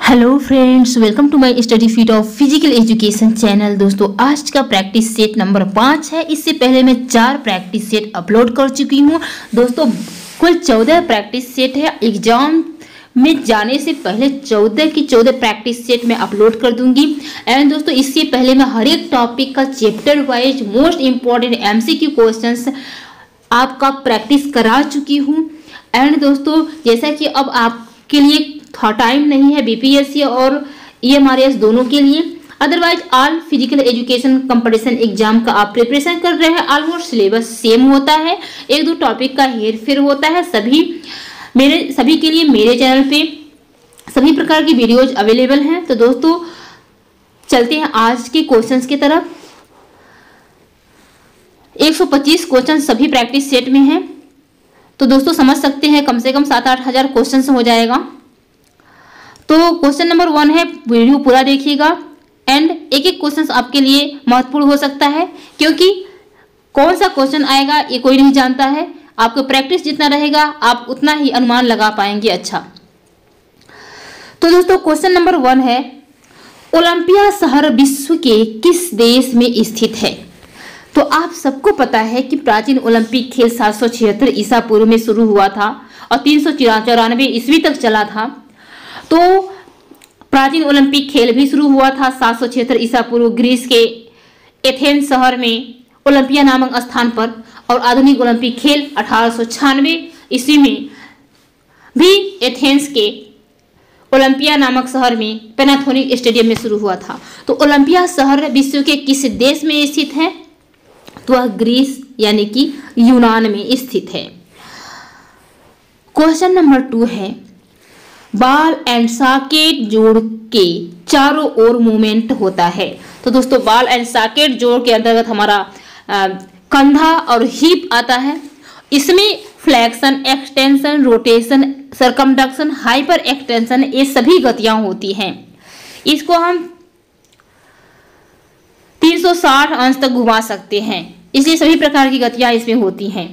Hello friends, welcome to my study feet of physical education channel. दोस्तों, आज का practice set number 5 है। इससे पहले मैं 4 प्रैक्टिस सेट अपलोड कर चुकी हूँ। दोस्तों, कुल 14 प्रैक्टिस सेट है। एग्जाम में जाने से पहले 14 की 14 प्रैक्टिस सेट मैं अपलोड कर दूंगी। एंड दोस्तों, इससे पहले मैं हर एक टॉपिक का chapter wise most important MCQ questions आपका प्रैक्टिस करा चुकी हूँ। एंड दोस्तों, जैसा कि अब आपके लिए टाइम नहीं है बीपीएससी और ईएमआरएस दोनों के लिए, otherwise all physical education competition exam का आप प्रिपरेशन कर रहे हैं, ऑलमोस्ट सिलेबस सेम होता है, एक दो टॉपिक का हेर फेर होता है। सभी के लिए मेरे चैनल पे सभी प्रकार की वीडियोज अवेलेबल हैं। तो दोस्तों, चलते हैं आज के क्वेश्चंस की तरफ। 125 क्वेश्चन सभी प्रैक्टिस सेट में हैं। तो दोस्तों, समझ सकते हैं कम से कम 7-8 हजार क्वेश्चन हो जाएगा। तो क्वेश्चन नंबर 1 है, वीडियो पूरा देखिएगा। एंड एक एक क्वेश्चन आपके लिए महत्वपूर्ण हो सकता है, क्योंकि कौन सा क्वेश्चन आएगा ये कोई नहीं जानता है। आपको प्रैक्टिस जितना रहेगा आप उतना ही अनुमान लगा पाएंगे। अच्छा, तो दोस्तों, क्वेश्चन नंबर 1 है, ओलंपिया शहर विश्व के किस देश में स्थित है? तो आप सबको पता है कि प्राचीन ओलंपिक खेल 776 ईसा पूर्व में शुरू हुआ था और 394 ईस्वी तक चला था। तो प्राचीन ओलंपिक खेल भी शुरू हुआ था 776 ईसा पूर्व ग्रीस के एथेंस शहर में ओलंपिया नामक स्थान पर, और आधुनिक ओलंपिक खेल 1896 ईस्वी में भी एथेंस के ओलंपिया नामक शहर में पैनाथोनिक स्टेडियम में शुरू हुआ था। तो ओलंपिया शहर विश्व के किस देश में स्थित है? तो वह ग्रीस यानी कि यूनान में स्थित है। क्वेश्चन नंबर 2 है, बॉल एंड सॉकेट जोड़ के चारों ओर मूवमेंट होता है। तो दोस्तों, बॉल एंड सॉकेट जोड़ के अंतर्गत हमारा कंधा और हिप आता है। इसमें flexion, extension, rotation, circumduction, hyper extension, ये सभी गतियां होती हैं। इसको हम 360 अंश तक घुमा सकते हैं, इसलिए सभी प्रकार की गतियां इसमें होती हैं।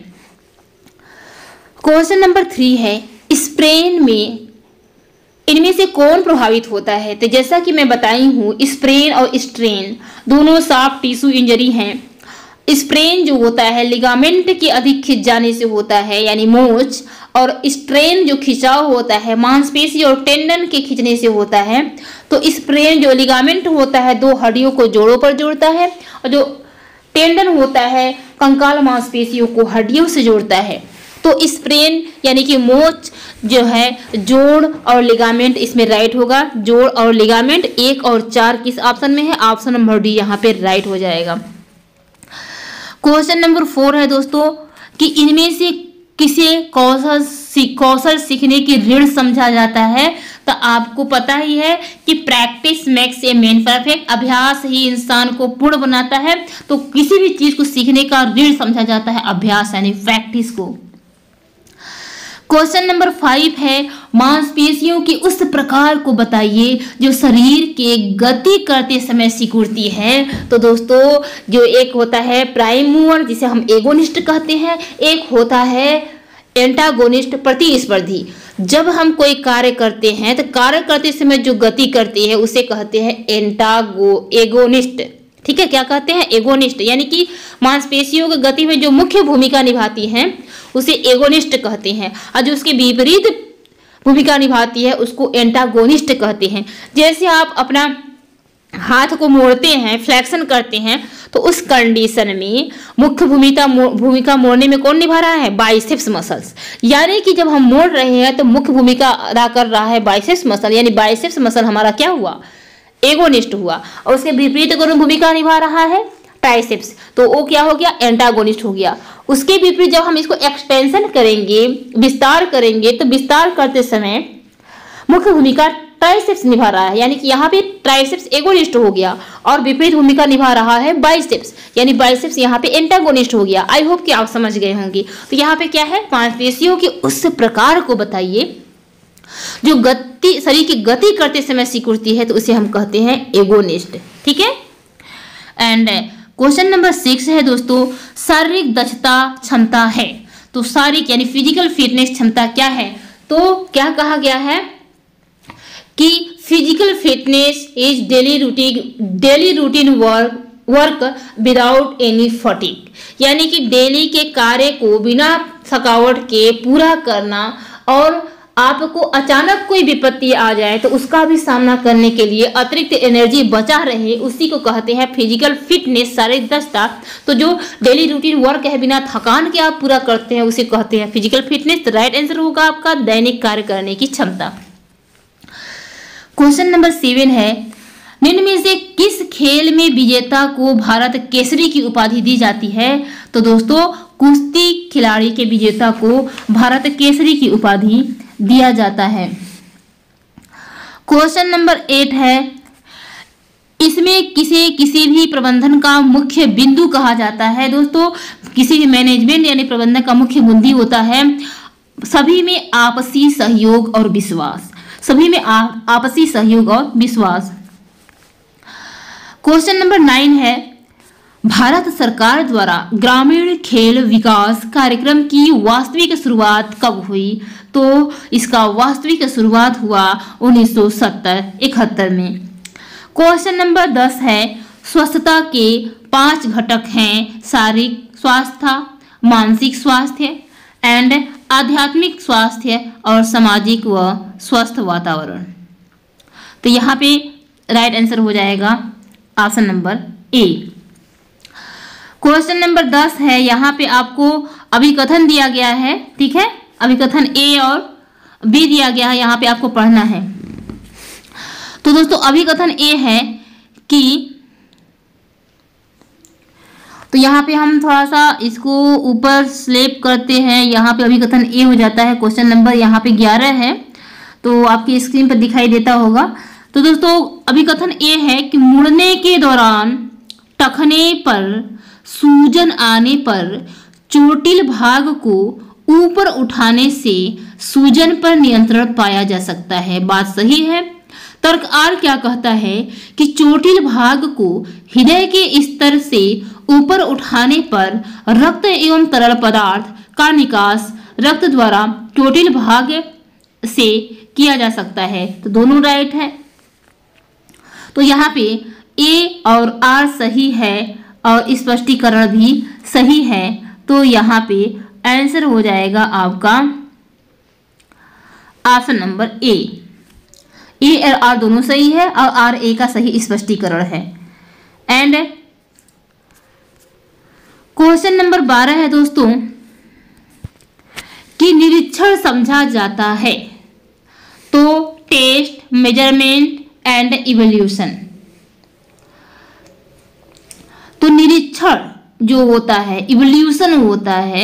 क्वेश्चन नंबर 3 है, स्प्रेन में इनमें से कौन प्रभावित होता है? तो जैसा कि मैं बताई हूँ, स्प्रेन और स्ट्रेन दोनों सॉफ्ट टिश्यू इंजरी हैं। स्प्रेन जो होता है लिगामेंट के अधिक खिंच जाने से होता है, यानी मोच, और स्ट्रेन जो खिंचाव होता है मांसपेशी और टेंडन के खींचने से होता है। तो स्प्रेन जो लिगामेंट होता है 2 हड्डियों को जोड़ों पर जोड़ता है, और जो टेंडन होता है कंकाल मांसपेशियों को हड्डियों से जोड़ता है। तो स्प्रेन यानी कि मोच जो है, जोड़ और लिगामेंट इसमें राइट होगा। जोड़ और लिगामेंट 1 और 4 किस ऑप्शन में है? ऑप्शन नंबर डी यहाँ पे राइट हो जाएगा। क्वेश्चन नंबर 4 है दोस्तों, कि इनमें से किसे कौशल सीखने की ऋण समझा जाता है? तो आपको पता ही है कि practice makes a man perfect, अभ्यास ही इंसान को पूर्ण बनाता है। तो किसी भी चीज को सीखने का ऋण समझा जाता है अभ्यास यानी प्रैक्टिस को। क्वेश्चन नंबर 5 है, मांसपेशियों के उस प्रकार को बताइए जो शरीर के गति करते समय सिकुड़ती है। तो दोस्तों, जो एक होता है प्राइम मूवर जिसे हम एगोनिस्ट कहते हैं, एक होता है एंटागोनिस्ट प्रतिस्पर्धी। जब हम कोई कार्य करते हैं तो कार्य करते समय जो गति करती है उसे कहते हैं एगोनिस्ट। ठीक है, क्या कहते हैं? एगोनिस्ट, यानी कि मांसपेशियों की गति में जो मुख्य भूमिका निभाती हैं उसे एगोनिस्ट कहते हैं, और जो उसके विपरीत भूमिका निभाती है उसको एंटागोनिस्ट कहते हैं। जैसे आप अपना हाथ को मोड़ते हैं, फ्लेक्शन करते हैं, तो उस कंडीशन में मुख्य भूमिका मोड़ने में कौन निभा रहा है? Biceps muscles. यानी कि जब हम मोड़ रहे हैं तो मुख्य भूमिका अदा कर रहा है बाइसेप्स मसल, यानी बाइसेप्स मसल हमारा क्या हुआ? एगोनिस्ट हुआ। और उसके विपरीत कौन भूमिका निभा रहा है? ट्राइसेप्स, तो वो क्या हो गया? एंटागोनिस्ट हो गया। उसके विपरीत जब हम इसको एक्सटेंशन करेंगे, विस्तार करेंगे, तो विस्तार करते समय मुख्य भूमिका ट्राइसेप्स निभा रहा है, यानी कि यहाँ पे ट्राइसेप्स एगोनिस्ट हो गया और विपरीत भूमिका निभा रहा है बाइसेप्स, यानी बाइसेप्स यहाँ पे एंटागोनिस्ट हो गया। आई होप कि आप समझ गए होंगे। तो यहाँ पे क्या है? मांसपेशियों के उस प्रकार को बताइए जो गति, शरीर की गति करते समय सिकुड़ती है, तो उसे हम कहते हैं एगोनिस्ट। ठीक है। एंड क्वेश्चन नंबर 6 है दोस्तों, शारीरिक दक्षता क्षमता है। तो शारीरिक यानी फिजिकल फिटनेस क्षमता क्या है? तो क्या कहा गया है कि physical fitness is daily routine work without any fatigue, यानी कि डेली के कार्य को बिना थकावट के पूरा करना और आपको अचानक कोई विपत्ति आ जाए तो उसका भी सामना करने के लिए अतिरिक्त एनर्जी बचा रहे, उसी को कहते हैं फिजिकल फिटनेस, शारीरिक दक्षता। तो जो डेली रूटीन वर्क है बिना थकान के आप पूरा करते हैं उसे कहते हैं फिजिकल फिटनेस। तो राइट आंसर होगा आपका दैनिक कार्य करने की क्षमता। क्वेश्चन नंबर 7 है, निम्न में से किस खेल में विजेता को भारत केसरी की उपाधि दी जाती है? तो दोस्तों कुश्ती खिलाड़ी के विजेता को भारत केसरी की उपाधि दिया जाता है। क्वेश्चन नंबर 8 है, इसमें किसी भी प्रबंधन का मुख्य बिंदु कहा जाता है? दोस्तों किसी भी मैनेजमेंट यानी प्रबंधन का मुख्य बिंदु होता है सभी में आपसी सहयोग और विश्वास, सभी में आपसी सहयोग और विश्वास। क्वेश्चन नंबर 9 है, भारत सरकार द्वारा ग्रामीण खेल विकास कार्यक्रम की वास्तविक शुरुआत कब हुई? तो इसका वास्तविक शुरुआत हुआ 1971 में। क्वेश्चन नंबर 10 है, स्वस्थता के 5 घटक हैं शारीरिक स्वास्थ्य, मानसिक स्वास्थ्य एंड आध्यात्मिक स्वास्थ्य और सामाजिक व स्वस्थ वातावरण। तो यहाँ पे राइट आंसर हो जाएगा option number A. Question number 10 है, यहाँ पे आपको अभिकथन दिया गया है, ठीक है, अभिकथन ए और बी दिया गया है, यहाँ पे आपको पढ़ना है। तो दोस्तों अभिकथन ए है कि, तो यहाँ पे हम थोड़ा सा इसको ऊपर स्लैप करते हैं, यहाँ पे अभिकथन ए हो जाता है। क्वेश्चन नंबर यहाँ पे 11 है, तो आपकी स्क्रीन पर दिखाई देता होगा। तो दोस्तों अभिकथन ए है कि मुड़ने के दौरान टखने पर सूजन आने पर चोटिल भाग को ऊपर उठाने से सूजन पर नियंत्रण पाया जा सकता है। बात सही है। तर्क आर क्या कहता है कि चोटिल भाग को हृदय के स्तर से ऊपर उठाने पर रक्त एवं तरल पदार्थ का निकास रक्त द्वारा चोटिल भाग से किया जा सकता है। तो दोनों राइट है। तो यहाँ पे ए और आर सही है और स्पष्टीकरण भी सही है। तो यहाँ पे आंसर हो जाएगा आपका ऑप्शन नंबर ए और आर दोनों सही है और आर ए का सही स्पष्टीकरण है। एंड क्वेश्चन नंबर 12 है दोस्तों कि निरीक्षण समझा जाता है तो टेस्ट, मेजरमेंट एंड इवोल्यूशन। तो निरीक्षण जो होता है, इवोल्यूशन होता है,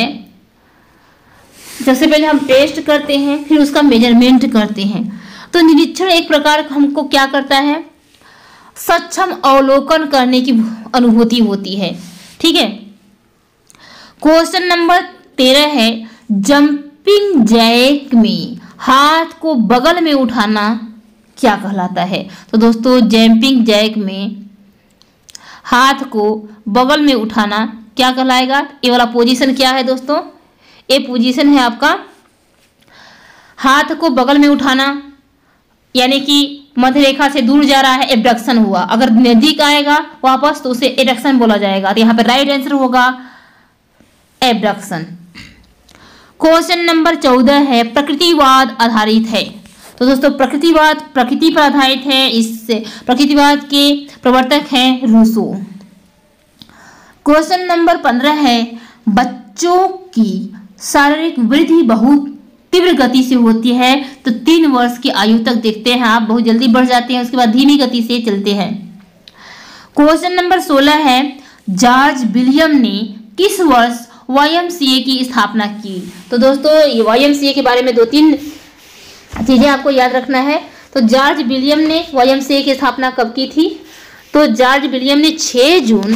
सबसे पहले हम टेस्ट करते हैं फिर उसका मेजरमेंट करते हैं। तो निरीक्षण एक प्रकार का हमको क्या करता है, सक्षम अवलोकन करने की अनुभूति होती है, ठीक है। क्वेश्चन नंबर 13 है, जंपिंग जैक में हाथ को बगल में उठाना क्या कहलाता है? तो दोस्तों जंपिंग जैक में हाथ को बगल में उठाना क्या कहलाएगा? ये वाला पोजीशन क्या है दोस्तों? ये पोजीशन है आपका हाथ को बगल में उठाना, यानी कि मध्य रेखा से दूर जा रहा है, एबडक्शन हुआ। अगर नजदीक आएगा वापस तो उसे एडक्शन बोला जाएगा। तो यहाँ पर राइट आंसर होगा एबडक्शन। क्वेश्चन नंबर 14 है, प्रकृतिवाद आधारित है। तो दोस्तों प्रकृतिवाद प्रकृति पर आधारित है। इस प्रकृतिवाद के प्रवर्तक हैं रूसो। क्वेश्चन नंबर 15 है, बच्चों की शारीरिक वृद्धि बहुत तीव्र गति से होती है। तो 3 वर्ष की आयु तक देखते हैं आप, बहुत जल्दी बढ़ जाते हैं, उसके बाद धीमी गति से चलते हैं। क्वेश्चन नंबर 16 है, जॉर्ज विलियम ने किस वर्ष YMCA की स्थापना की? तो दोस्तों YMCA के बारे में 2-3 चीजें आपको याद रखना है। तो जॉर्ज विलियम ने YMCA की स्थापना कब की थी? तो जॉर्ज विलियम ने 6 जून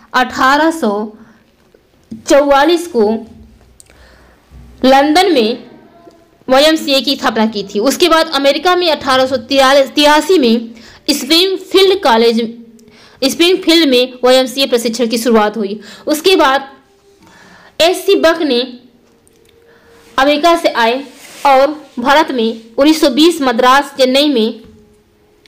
1844 को लंदन में YMCA की स्थापना की थी। उसके बाद अमेरिका में 1883 में स्प्रिंगफील्ड में YMCA प्रशिक्षण की शुरुआत हुई। उसके बाद SC बक ने अमेरिका से आए और भारत में 1920 मद्रास चेन्नई में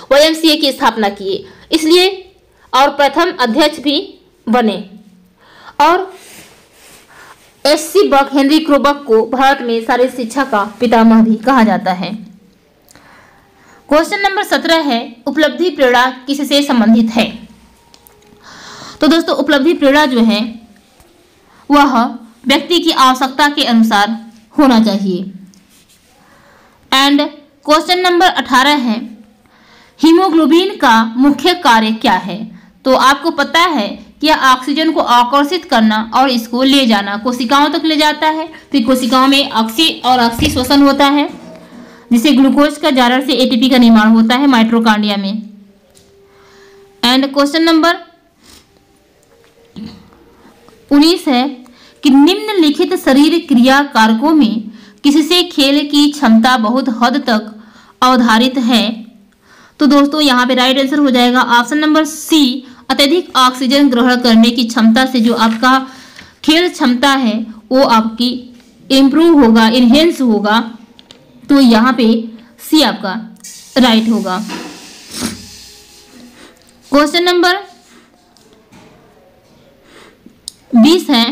YMCA की स्थापना किए, इसलिए और प्रथम अध्यक्ष भी बने। और SC बक, हेनरी क्रोबक को भारत में शारीरिक शिक्षा का पितामह भी कहा जाता है। क्वेश्चन नंबर 17 है, उपलब्धि प्रेरणा किससे संबंधित है? तो दोस्तों उपलब्धि प्रेरणा जो है वह व्यक्ति की आवश्यकता के अनुसार होना चाहिए। एंड क्वेश्चन नंबर 18 है, हीमोग्लोबिन का मुख्य कार्य क्या है? तो आपको पता है कि यह ऑक्सीजन को आकर्षित करना और इसको ले जाना, कोशिकाओं तक ले जाता है। फिर कोशिकाओं में ऑक्सी शोषण होता है, जिससे ग्लूकोज का जारक से ATP का निर्माण होता है माइटोकॉन्ड्रिया में। एंड क्वेश्चन नंबर 19 है कि निम्नलिखित शरीर क्रिया कारकों में किससे खेल की क्षमता बहुत हद तक अवधारित है? तो दोस्तों यहाँ पे राइट आंसर हो जाएगा ऑप्शन नंबर C, अत्यधिक ऑक्सीजन ग्रहण करने की क्षमता से जो आपका खेल क्षमता है वो आपकी इम्प्रूव होगा, इनहेंस होगा। तो यहाँ पे C आपका राइट होगा। क्वेश्चन नंबर 20 है,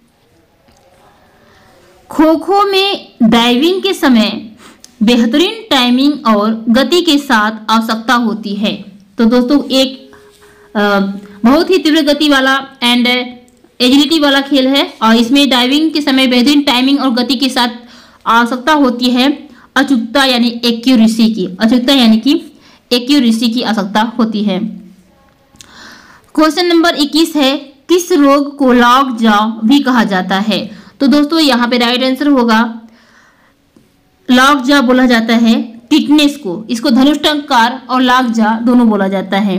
खो खो में डाइविंग के समय बेहतरीन टाइमिंग और गति के साथ आवश्यकता होती है। तो दोस्तों एक बहुत ही तीव्र गति वाला एंड एजिलिटी वाला खेल है और इसमें डाइविंग के समय बेहतरीन टाइमिंग और गति के साथ आवश्यकता होती है अचूकता यानी एक्यूरेसी की, अचूकता यानी कि एक्यूरेसी की आवश्यकता होती है। क्वेश्चन नंबर 21 है, किस रोग को लॉक जॉ भी कहा जाता है? तो दोस्तों यहाँ पे राइट आंसर होगा लॉक जॉ बोला जाता है टिटनेस को, इसको धनुष्टंकार और लॉक जॉ दोनों बोला जाता है।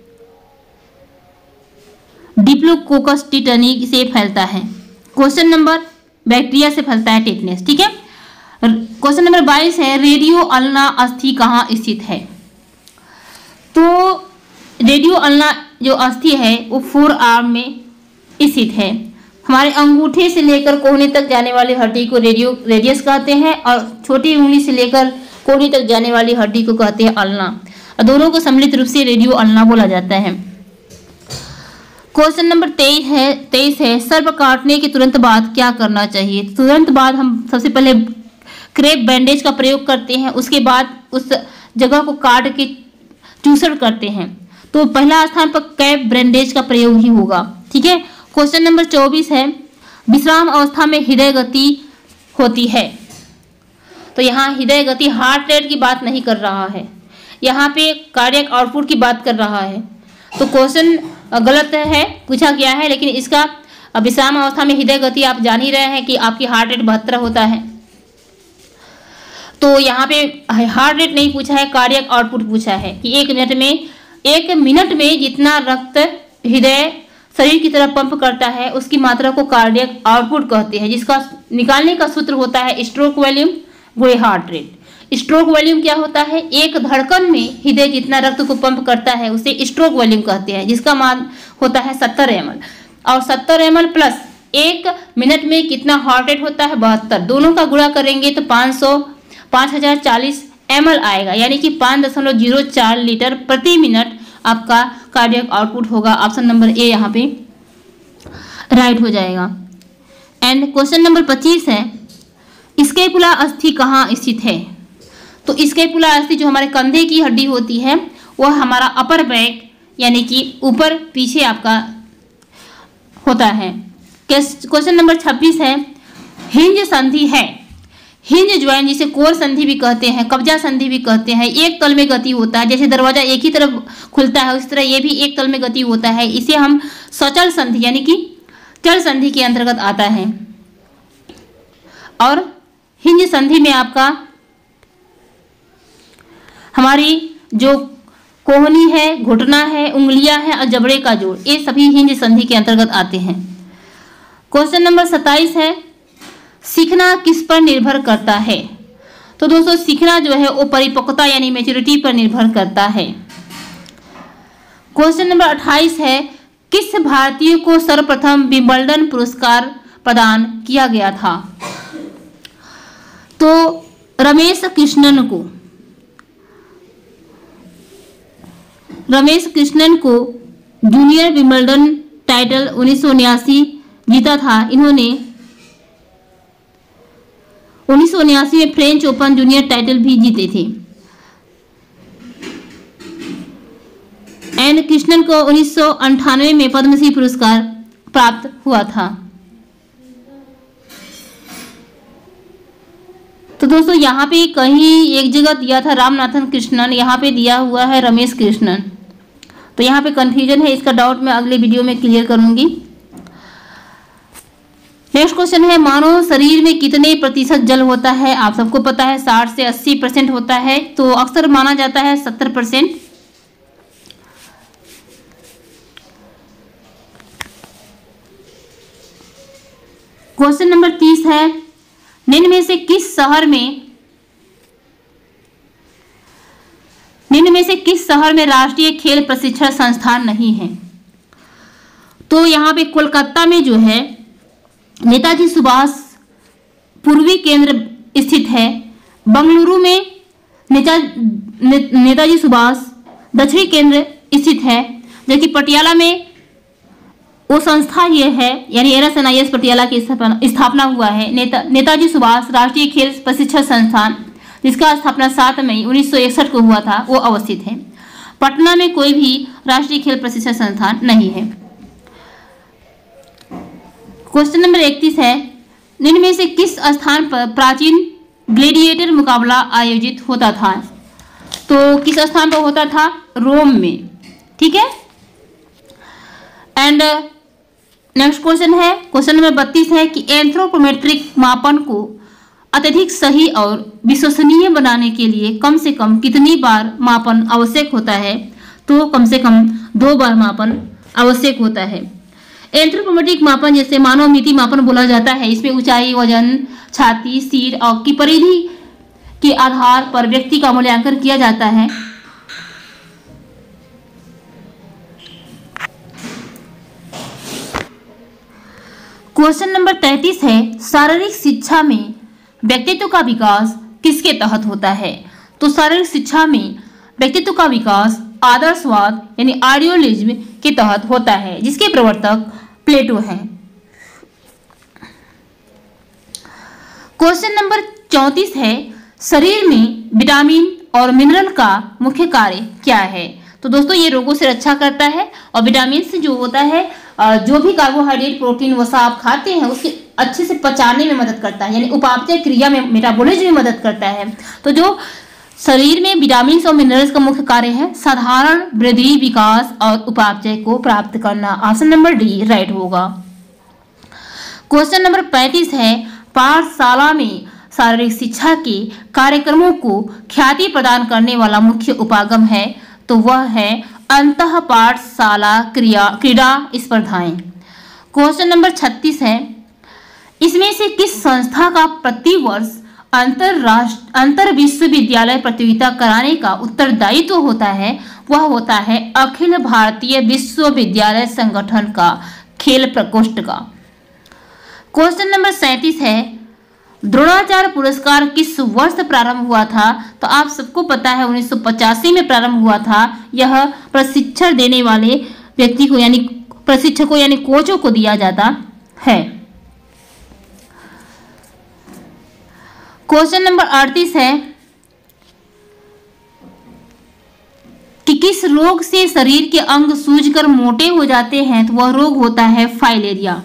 डिप्लोकोकस टिटनी से फैलता है। क्वेश्चन नंबर बैक्टीरिया से फैलता है टिटनेस, ठीक है। क्वेश्चन नंबर 22 है, रेडियो अल्ना अस्थि कहाँ स्थित है? तो रेडियो अल्ना जो अस्थि है वो फोर आर्म में स्थित है। हमारे अंगूठे से लेकर कोहनी तक जाने वाली हड्डी को रेडियस कहते हैं और छोटी उंगली से लेकर कोहनी तक जाने वाली हड्डी को कहते हैं अल्ना, और दोनों को सम्मिलित रूप से रेडियो अल्ना बोला जाता है। क्वेश्चन नंबर 23 है, सर्प काटने के तुरंत बाद क्या करना चाहिए? तुरंत बाद हम सबसे पहले क्रेप बैंडेज का प्रयोग करते हैं, उसके बाद उस जगह को काट के चूसड़ करते हैं। तो पहला स्थान पर कैप बैंडेज का प्रयोग ही होगा, ठीक है। क्वेश्चन नंबर 24 है, विश्राम अवस्था में हृदय गति होती है। तो यहाँ हृदय गति हार्ट रेट की बात नहीं कर रहा है, यहाँ पे कार्डियक आउटपुट की बात कर रहा है। तो क्वेश्चन गलत है, पूछा गया है, लेकिन इसका विश्राम अवस्था में हृदय गति आप जान ही रहे हैं कि आपकी हार्ट रेट 72 होता है। तो यहाँ पे हार्ट रेट नहीं पूछा है, कार्डियक आउटपुट पूछा है कि एक मिनट में जितना रक्त हृदय शरीर की तरफ पंप करता है उसकी मात्रा को कार्डियक आउटपुट कहते हैं, जिसका निकालने का सूत्र होता है स्ट्रोक वॉल्यूम गुणे हार्ट रेट। स्ट्रोक वॉल्यूम क्या होता है? एक धड़कन में हृदय जितना रक्त को पंप करता है उसे स्ट्रोक वॉल्यूम कहते हैं, जिसका मान होता है 70 ml। और 70 ml प्लस एक मिनट में कितना हार्ट रेट होता है? 72। दोनों का गुणा करेंगे तो 5040 ml आएगा, यानी कि 5.04 लीटर प्रति मिनट आपका कार्डियक आउटपुट होगा। ऑप्शन नंबर ए यहाँ पे राइट हो जाएगा। एंड क्वेश्चन नंबर 25 है, स्कैपुला अस्थि कहाँ स्थित है? तो स्कैपुला अस्थि जो हमारे कंधे की हड्डी होती है वह हमारा अपर बैक यानी कि ऊपर पीछे आपका होता है। क्वेश्चन नंबर 26 है, हिंज संधि है। हिंज ज्वाइंट जिसे कोर संधि भी कहते हैं, कब्जा संधि भी कहते हैं, एक तल में गति होता है। जैसे दरवाजा एक ही तरफ खुलता है उस तरह ये भी एक तल में गति होता है। इसे हम सचल संधि यानी कि चल संधि के अंतर्गत आता है। और हिंज संधि में आपका हमारी जो कोहनी है, घुटना है, उंगलियां हैं और जबड़े का जोड़, ये सभी हिंज संधि के अंतर्गत आते हैं। क्वेश्चन नंबर 27 है, सीखना किस पर निर्भर करता है? तो दोस्तों सीखना जो है वो परिपक्वता यानी मैच्योरिटी पर निर्भर करता है। क्वेश्चन नंबर 28 है, किस भारतीय को सर्वप्रथम विंबलडन पुरस्कार प्रदान किया गया था? तो रमेश कृष्णन को। रमेश कृष्णन को जूनियर विंबलडन टाइटल 1979 जीता था। इन्होंने 1979 में फ्रेंच ओपन जूनियर टाइटल भी जीते थे। एन कृष्णन को 1998 में पद्मश्री पुरस्कार प्राप्त हुआ था। तो दोस्तों यहाँ पे कहीं एक जगह दिया था रामनाथन कृष्णन, यहाँ पे दिया हुआ है रमेश कृष्णन, तो यहाँ पे कंफ्यूजन है। इसका डाउट मैं अगले वीडियो में क्लियर करूंगी। नेक्स्ट क्वेश्चन है, मानव शरीर में कितने प्रतिशत जल होता है? आप सबको पता है 60 से 80% होता है, तो अक्सर माना जाता है 70%। क्वेश्चन नंबर 30 है, निम्न में से किस शहर में राष्ट्रीय खेल प्रशिक्षण संस्थान नहीं है? तो यहाँ पे कोलकाता में जो है नेताजी सुभाष पूर्वी केंद्र स्थित है, बंगलुरु में नेताजी सुभाष दक्षिणी केंद्र स्थित है, जबकि पटियाला में वो संस्था ये है, यानी NSNIS पटियाला की स्थापना हुआ है। नेताजी सुभाष राष्ट्रीय खेल प्रशिक्षण संस्थान, जिसका स्थापना 7 मई 1961 को हुआ था, वो अवस्थित है। पटना में कोई भी राष्ट्रीय खेल प्रशिक्षण संस्थान नहीं है। क्वेश्चन नंबर 31 है, निम्न में से किस स्थान पर प्राचीन ग्लेडिएटर मुकाबला आयोजित होता था? तो किस स्थान पर होता था? रोम में। ठीक है। एंड नेक्स्ट क्वेश्चन है, क्वेश्चन नंबर 32 है कि एंथ्रोपोमेट्रिक मापन को अत्यधिक सही और विश्वसनीय बनाने के लिए कम से कम कितनी बार मापन आवश्यक होता है? तो कम से कम 2 बार मापन आवश्यक होता है। एंथ्रोपोमेट्रिक मापन जैसे मानव मिति मापन बोला जाता है, इसमें ऊंचाई, वजन, छाती, सिर और की परिधि के आधार पर व्यक्ति का मूल्यांकन किया जाता है। क्वेश्चन नंबर 33 है, शारीरिक शिक्षा में व्यक्तित्व का विकास किसके तहत होता है? तो शारीरिक शिक्षा में व्यक्तित्व का विकास आदर्शवाद यानी आइडियोलिज्म के तहत होता है, जिसके प्रवर्तक प्लेटो हैं। क्वेश्चन नंबर 34 है, शरीर में विटामिन और मिनरल का मुख्य कार्य क्या है? तो दोस्तों ये रोगों से रक्षा करता है, और विटामिन से जो होता है, जो भी कार्बोहाइड्रेट, प्रोटीन वसा आप खाते हैं उसके अच्छे से पचाने में मदद करता है, यानी उपापचय क्रिया में, मेटाबॉलिज्म में मदद करता है। तो जो शरीर में विटामिन और मिनरल्स का मुख्य कार्य है साधारण वृद्धि, विकास और उपापचय को प्राप्त करना। ऑप्शन नंबर डी राइट होगा। क्वेश्चन नंबर 35 है, पाठशाला में शारीरिक शिक्षा के कार्यक्रमों को ख्याति प्रदान करने वाला मुख्य उपागम है, तो वह है अंतः पाठशाला क्रीड़ा स्पर्धाएं। क्वेश्चन नंबर 36 है, इसमें से किस संस्था का प्रतिवर्ष अंतर विश्वविद्यालय प्रतियोगिता कराने का उत्तरदायित्व होता है? वह होता है अखिल भारतीय विश्वविद्यालय संगठन का खेल प्रकोष्ठ का। क्वेश्चन नंबर 37 है, द्रोणाचार्य पुरस्कार किस वर्ष प्रारंभ हुआ था? तो आप सबको पता है 1985 में प्रारंभ हुआ था। यह प्रशिक्षण देने वाले व्यक्ति को यानी प्रशिक्षकों यानी कोचों को दिया जाता है। क्वेश्चन नंबर 38 है कि किस रोग से शरीर के अंग सूजकर मोटे हो जाते हैं? तो वह रोग होता है फाइलेरिया,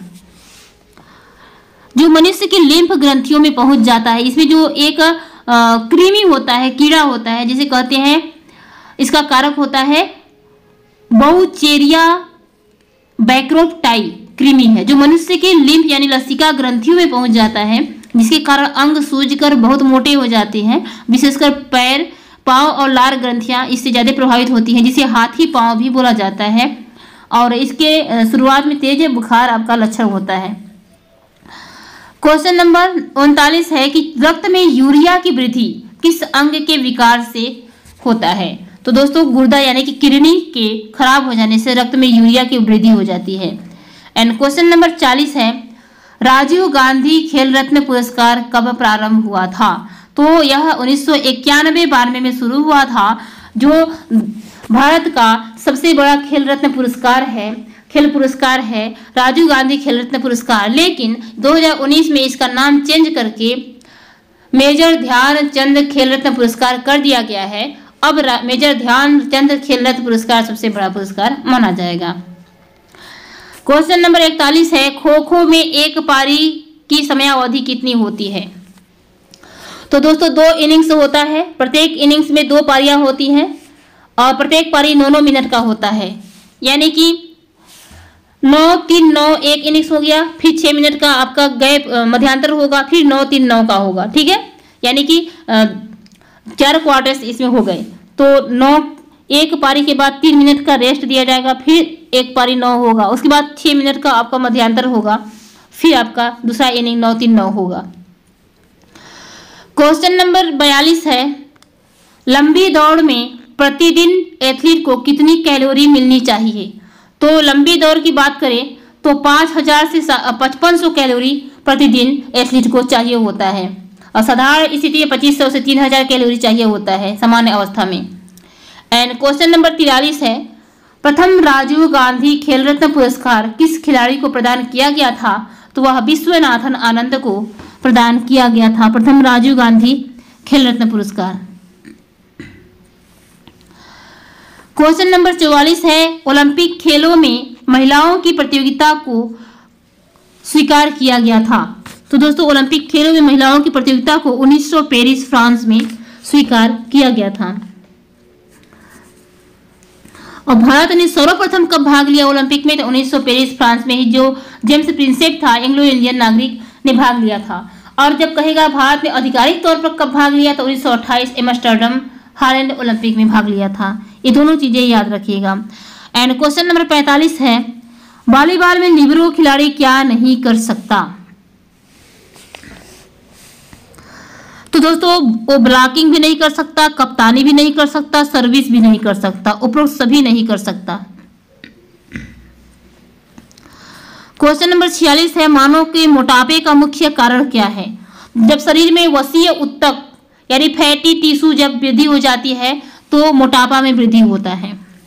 जो मनुष्य की लिम्फ ग्रंथियों में पहुंच जाता है। इसमें जो एक कृमि होता है, कीड़ा होता है, जिसे कहते हैं, इसका कारक होता है बाउचेरिया बैक्रोप्टाई कृमि है, जो मनुष्य के लिम्फ यानी लसिका ग्रंथियों में पहुंच जाता है, जिसके कारण अंग सूजकर बहुत मोटे हो जाते हैं। विशेषकर पैर, पांव और लार ग्रंथियां इससे ज्यादा प्रभावित होती हैं, जिसे हाथी पांव भी बोला जाता है। और इसके शुरुआत में तेज बुखार आपका लक्षण होता है। क्वेश्चन नंबर 39 है कि रक्त में यूरिया की वृद्धि किस अंग के विकार से होता है? तो दोस्तों गुर्दा यानी कि किडनी के खराब हो जाने से रक्त में यूरिया की वृद्धि हो जाती है। एंड क्वेश्चन नंबर 40 है, राजीव गांधी खेल रत्न पुरस्कार कब प्रारंभ हुआ था? तो यह 1991-92 में शुरू हुआ था, जो भारत का सबसे बड़ा खेल रत्न पुरस्कार है राजीव गांधी खेल रत्न पुरस्कार, लेकिन 2019 में इसका नाम चेंज करके मेजर ध्यानचंद खेल रत्न पुरस्कार कर दिया गया है। अब मेजर ध्यानचंद खेल रत्न पुरस्कार सबसे बड़ा पुरस्कार माना जाएगा। क्वेश्चन नंबर 41 है, खो खो में एक पारी की समयावधि कितनी होती है? तो दोस्तों 2 इनिंग्स होता है, प्रत्येक इनिंग्स में 2 पारियां होती हैं और प्रत्येक पारी 9-9 मिनट का होता है, यानी कि 9-3-9 एक इनिंग्स हो गया, फिर 6 मिनट का आपका गैप मध्यांतर होगा, फिर 9-3-9 का होगा, ठीक है, यानी कि 4 क्वार्टर्स इसमें हो गए। तो 9 एक पारी के बाद 3 मिनट का रेस्ट दिया जाएगा, फिर एक पारी 9 होगा, उसके बाद 6 मिनट का आपका मध्यांतर होगा, फिर आपका दूसरा इनिंग 9-3-9 होगा। क्वेश्चन नंबर 42 है, लंबी दौड़ में प्रतिदिन एथलीट को कितनी कैलोरी मिलनी चाहिए? तो लंबी दौड़ की बात करें तो 5000 से 5500 कैलोरी प्रतिदिन एथलीट को चाहिए होता है और साधारण स्थिति में 2500 से 3000 कैलोरी चाहिए होता है सामान्य अवस्था में। एंड क्वेश्चन नंबर 43 है, प्रथम राजीव गांधी खेल रत्न पुरस्कार किस खिलाड़ी को प्रदान किया गया था? तो वह विश्वनाथन आनंद को प्रदान किया गया था प्रथम राजीव गांधी खेल रत्न पुरस्कार। क्वेश्चन नंबर 44 है, ओलंपिक खेलों में महिलाओं की प्रतियोगिता को स्वीकार किया गया था? तो दोस्तों ओलंपिक खेलों में महिलाओं की प्रतियोगिता को 1900 पेरिस फ्रांस में स्वीकार किया गया था। और भारत ने सर्वप्रथम कब भाग लिया ओलंपिक में? तो 1900 पेरिस फ्रांस में ही, जो जेम्स प्रिंसेप था एंग्लो इंडियन नागरिक ने भाग लिया था। और जब कहेगा भारत ने आधिकारिक तौर पर कब भाग लिया, तो 1928 एम्स्टर्डम हालैंड ओलंपिक में भाग लिया था। ये दोनों चीजें याद रखिएगा। एंड क्वेश्चन नंबर 45 है, वॉलीबॉल में लिबरो खिलाड़ी क्या नहीं कर सकता? तो दोस्तों वो ब्लॉकिंग भी नहीं कर सकता, कप्तानी भी नहीं कर सकता, सर्विस भी नहीं कर सकता, उपरोक्त सभी नहीं कर सकता। क्वेश्चन नंबर 46 है, मानव के मोटापे का मुख्य कारण क्या है? जब शरीर में वसीय ऊतक यानी फैटी टिश्यू जब वृद्धि हो जाती है तो मोटापा में वृद्धि होता है।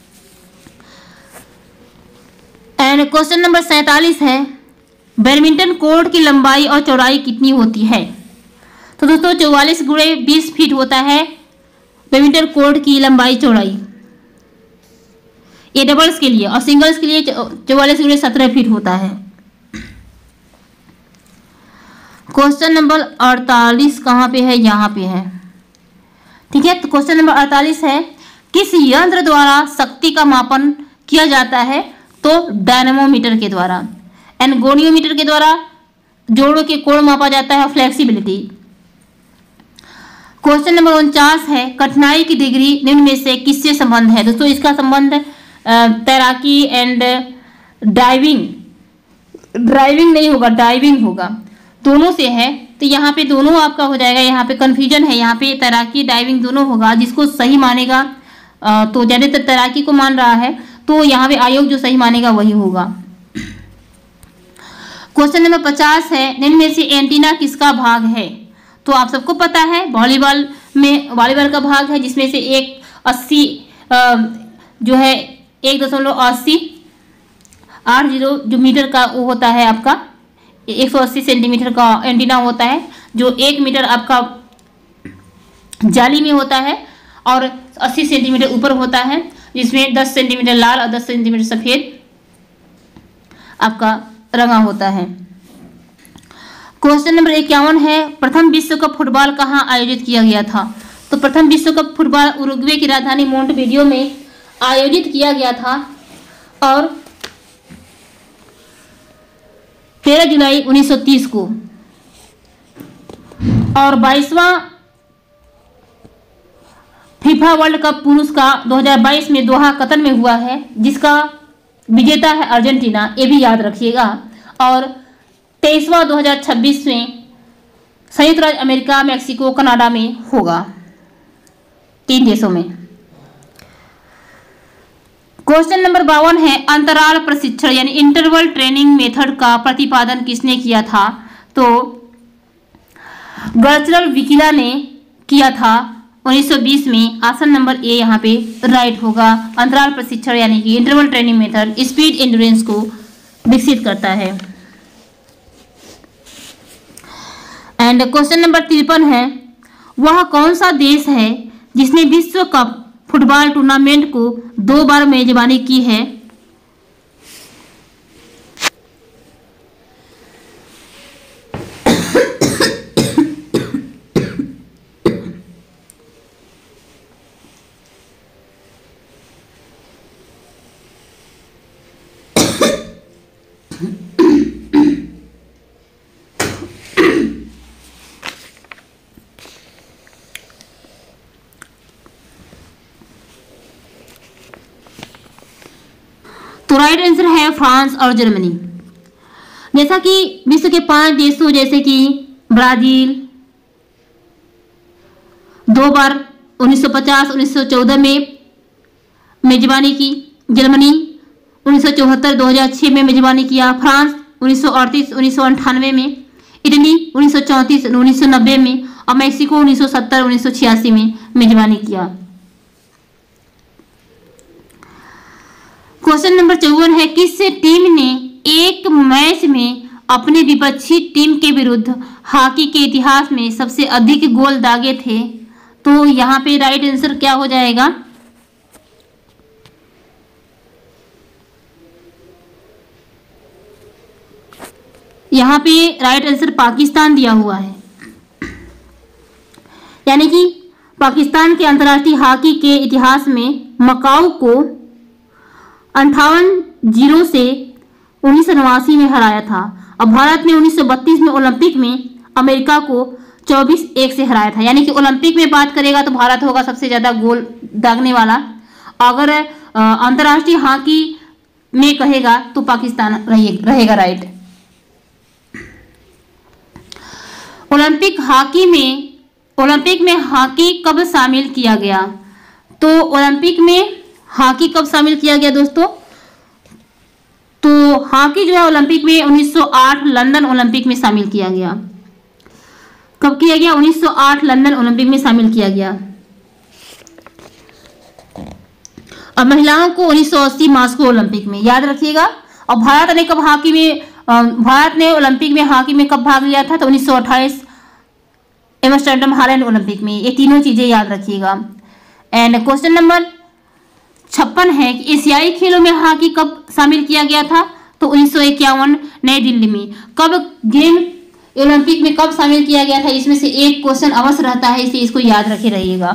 एंड क्वेश्चन नंबर 47 है, बैडमिंटन कोर्ट की लंबाई और चौड़ाई कितनी होती है? तो दोस्तों 44 गुणे 20 फीट होता है बैडमिंटन कोर्ट की लंबाई चौड़ाई, ये डबल्स के लिए, और सिंगल्स के लिए 44 गुणे 17 फीट होता है। क्वेश्चन नंबर 48 कहाँ पे है? यहाँ पे है, ठीक है। तो क्वेश्चन नंबर 48 है, किस यंत्र द्वारा शक्ति का मापन किया जाता है? तो डायनेमोमीटर के द्वारा। एंड गोनियोमीटर के द्वारा जोड़ों के कोण मापा जाता है, फ्लेक्सिबिलिटी। क्वेश्चन नंबर 49 है, कठिनाई की डिग्री निम्न में से किससे संबंध है? दोस्तों इसका संबंध तैराकी एंड ड्राइविंग नहीं होगा, डाइविंग होगा, दोनों से है। तो यहाँ पे दोनों आपका हो जाएगा, यहाँ पे कंफ्यूजन है, यहाँ पे तैराकी डाइविंग दोनों होगा। जिसको सही मानेगा तो ज्यादातर तैराकी को मान रहा है, तो यहाँ पे आयोग जो सही मानेगा वही होगा। क्वेश्चन नंबर 50 है, निम्न में से एंटीना किसका भाग है? तो आप सबको पता है वॉलीबॉल में वॉलीबॉल का भाग है, जिसमें से 180 जो है 1.80 जो मीटर का वो होता है आपका 180 सेंटीमीटर का एंटीना होता है, जो 1 मीटर आपका जाली में होता है और 80 सेंटीमीटर ऊपर होता है, जिसमें 10 सेंटीमीटर लाल और 10 सेंटीमीटर सफेद आपका रंगा होता है। क्वेश्चन नंबर 51 है, प्रथम विश्व कप फुटबॉल कहाँ आयोजित किया गया था? तो प्रथम विश्व कप फुटबॉल उरुग्वे की राजधानी मोंटेवीडियो में आयोजित किया गया था और 13 जुलाई 1930 को। और 22वां फीफा वर्ल्ड कप पुरुष का 2022 में दोहा कतर में हुआ है, जिसका विजेता है अर्जेंटीना, ये भी याद रखिएगा। और 23वां 2026 में संयुक्त राज्य अमेरिका, मैक्सिको, कनाडा में होगा, 3 देशों में। क्वेश्चन नंबर 52 है, अंतराल प्रशिक्षण यानी इंटरवल ट्रेनिंग मेथड का प्रतिपादन किसने किया था? तो गर्चरल विकिला ने किया था 1920 में। ऑप्शन नंबर ए यहाँ पे राइट होगा। अंतराल प्रशिक्षण यानी कि interval training method speed endurance को विकसित करता है। एंड क्वेश्चन नंबर 53 है, वह कौन सा देश है जिसने विश्व कप फुटबॉल टूर्नामेंट को 2 बार मेजबानी की है? तो राइट आंसर है फ्रांस और जर्मनी। जैसा कि विश्व के 5 देशों जैसे कि ब्राजील 2 बार 1950, 1914 में मेजबानी की, जर्मनी 1974, 2006 में मेजबानी किया, फ्रांस 1938, 1998 में, इटली 1934, 1990 में और मैक्सिको 1970, 1986 में मेजबानी किया। क्वेश्चन नंबर 54 है, किस टीम ने एक मैच में अपने विपक्षी टीम के विरुद्ध हॉकी के इतिहास में सबसे अधिक गोल दागे थे? तो यहाँ पे राइट आंसर क्या हो जाएगा? यहाँ पे राइट आंसर पाकिस्तान दिया हुआ है, यानी कि पाकिस्तान के अंतर्राष्ट्रीय हॉकी के इतिहास में मकाऊ को 58-0 से 1989 में हराया था और भारत ने 1932 में ओलंपिक में अमेरिका को 24-1 से हराया था। यानी कि ओलंपिक में बात करेगा तो भारत होगा सबसे ज्यादा गोल दागने वाला, अगर अंतर्राष्ट्रीय हॉकी में कहेगा तो पाकिस्तान रहेगा राइट। ओलंपिक में हॉकी कब शामिल किया गया? तो ओलंपिक में हॉकी कब शामिल किया गया दोस्तों? तो हॉकी जो है ओलंपिक में 1908 लंदन ओलंपिक में शामिल किया गया। कब किया गया? 1908 लंदन ओलंपिक में शामिल किया गया। और महिलाओं को 1980 मॉस्को ओलंपिक में, याद रखिएगा। और भारत ने ओलंपिक में हॉकी में कब भाग लिया था? तो 1928 एम्स्टर्डम हालैंड ओलंपिक में। ये तीनों चीजें याद रखिएगा। एंड क्वेश्चन नंबर 56 है कि एशियाई खेलों में हॉकी कब शामिल किया गया था? तो 1951 नई दिल्ली में। कब गेम ओलंपिक में कब शामिल किया गया था? इसमें से एक क्वेश्चन अवश्य रहता है, इसलिए इसको याद रखे रहिएगा।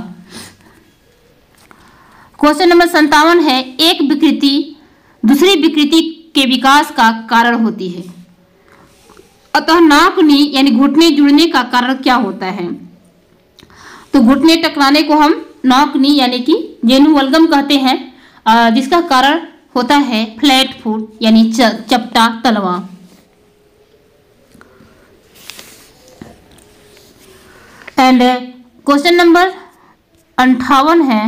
क्वेश्चन नंबर 57 है, एक विकृति दूसरी विकृति के विकास का कारण होती है, अतः नाक-नी यानी घुटने जुड़ने का कारण क्या होता है? तो घुटने टकराने को हम नॉक-नी यानी कि जेनुवल्गम कहते हैं, जिसका कारण होता है फ्लैट फुट यानी चपटा तलवा। एंड क्वेश्चन नंबर 58 है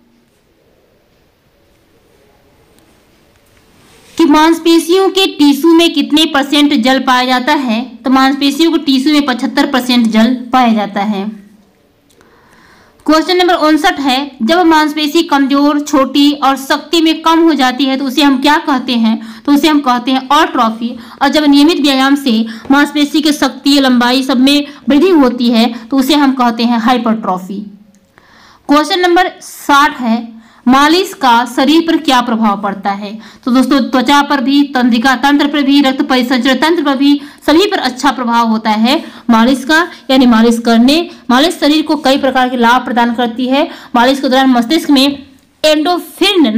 कि मांसपेशियों के टिश्यू में कितने % जल पाया जाता है? तो मांसपेशियों के टिश्यू में 75% जल पाया जाता है। क्वेश्चन नंबर 59 है, जब मांसपेशी कमजोर, छोटी और शक्ति में कम हो जाती है तो उसे हम क्या कहते हैं? तो उसे हम कहते हैं ऑट्रॉफी। और जब नियमित व्यायाम से मांसपेशी की शक्ति, लंबाई सब में वृद्धि होती है तो उसे हम कहते हैं हाइपरट्रॉफी। क्वेश्चन नंबर 60 है, मालिश का शरीर पर क्या प्रभाव पड़ता है? तो दोस्तों त्वचा पर भी, तंत्रिका तंत्र पर भी, रक्त परिसंचरण तंत्र पर भी, सभी पर अच्छा प्रभाव होता है मालिश का। यानी मालिश शरीर को कई प्रकार के लाभ प्रदान करती है। मालिश के दौरान मस्तिष्क में एंडोर्फिन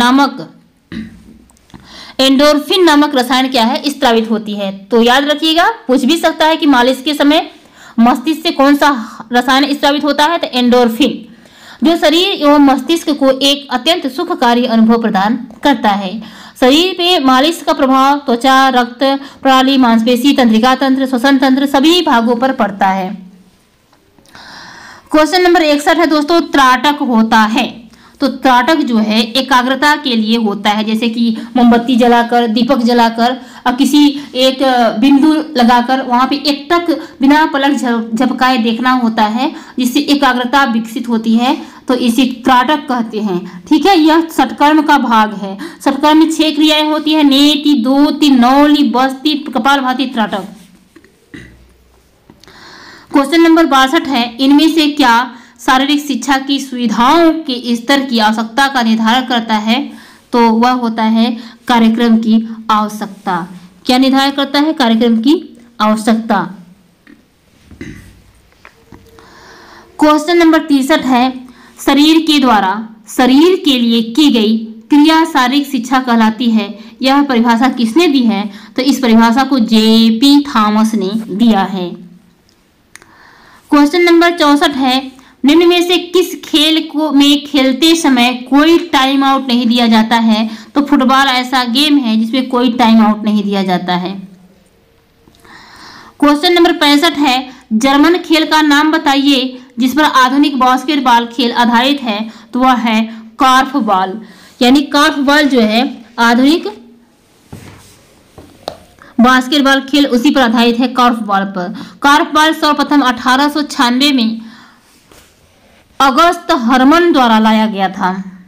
नामक रसायन क्या है? स्रावित होती है। तो याद रखिएगा, पूछ भी सकता है कि मालिश के समय मस्तिष्क से कौन सा रसायन स्रावित होता है? तो एंडोर्फिन, जो शरीर एवं मस्तिष्क को एक अत्यंत सुखकारी अनुभव प्रदान करता है। शरीर पे मालिश का प्रभाव त्वचा, रक्त प्रणाली, मांसपेशी, तंत्रिका तंत्र, श्वसन तंत्र सभी भागों पर पड़ता है। क्वेश्चन नंबर 61 है दोस्तों, त्राटक होता है। तो तो त्राटक जो है एकाग्रता के लिए होता है, जैसे कि मोमबत्ती जलाकर, दीपक जलाकर और किसी एक बिंदु लगाकर वहां पे एकटक बिना पलक झपकाए देखना होता है, जिससे एकाग्रता विकसित होती है, तो इसे त्राटक कहते हैं। ठीक है, यह षटकर्म का भाग है। षटकर्म में 6 क्रियाएं होती है, नेति, दोति, नौली, बस्ती, कपालभाति, त्राटक। क्वेश्चन नंबर 62 है, इनमें से क्या शारीरिक शिक्षा की सुविधाओं के स्तर की आवश्यकता का निर्धारण करता है? तो वह होता है कार्यक्रम की आवश्यकता। क्या निर्धारण करता है? कार्यक्रम की आवश्यकता। क्वेश्चन नंबर 63 है, शरीर के द्वारा शरीर के लिए की गई क्रिया शारीरिक शिक्षा कहलाती है। यह परिभाषा किसने दी है? तो इस परिभाषा को जेपी थॉमस ने दिया है। क्वेश्चन नंबर 64 है, निम्न में से किस खेल को में खेलते समय कोई टाइम आउट नहीं दिया जाता है? तो फुटबॉल ऐसा गेम है जिसमें कोई टाइम आउट नहीं दिया जाता है। क्वेश्चन नंबर 65 है, जर्मन खेल का नाम बताइए जिस पर आधुनिक बास्केटबॉल खेल आधारित है। तो वह है कॉर्फबॉल, यानी कॉर्फबॉल जो है आधुनिक बास्केटबॉल खेल उसी पर आधारित है, कॉर्फबॉल पर। कॉर्फबॉल सर्वप्रथम 1896 में अगस्त हरमन द्वारा लाया गया था।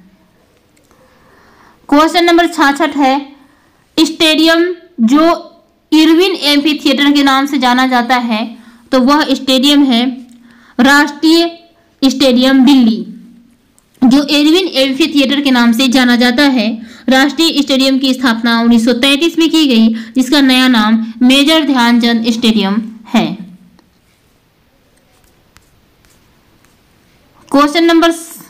क्वेश्चन नंबर 66 है, स्टेडियम जो इरविन एम्फी थिएटर के नाम से जाना जाता है, तो वह स्टेडियम है राष्ट्रीय स्टेडियम दिल्ली। जो इरविन एम्फी थिएटर के नाम से जाना जाता है, राष्ट्रीय स्टेडियम की स्थापना 1933 में की गई, जिसका नया नाम मेजर ध्यानचंद स्टेडियम है। क्वेश्चन नंबर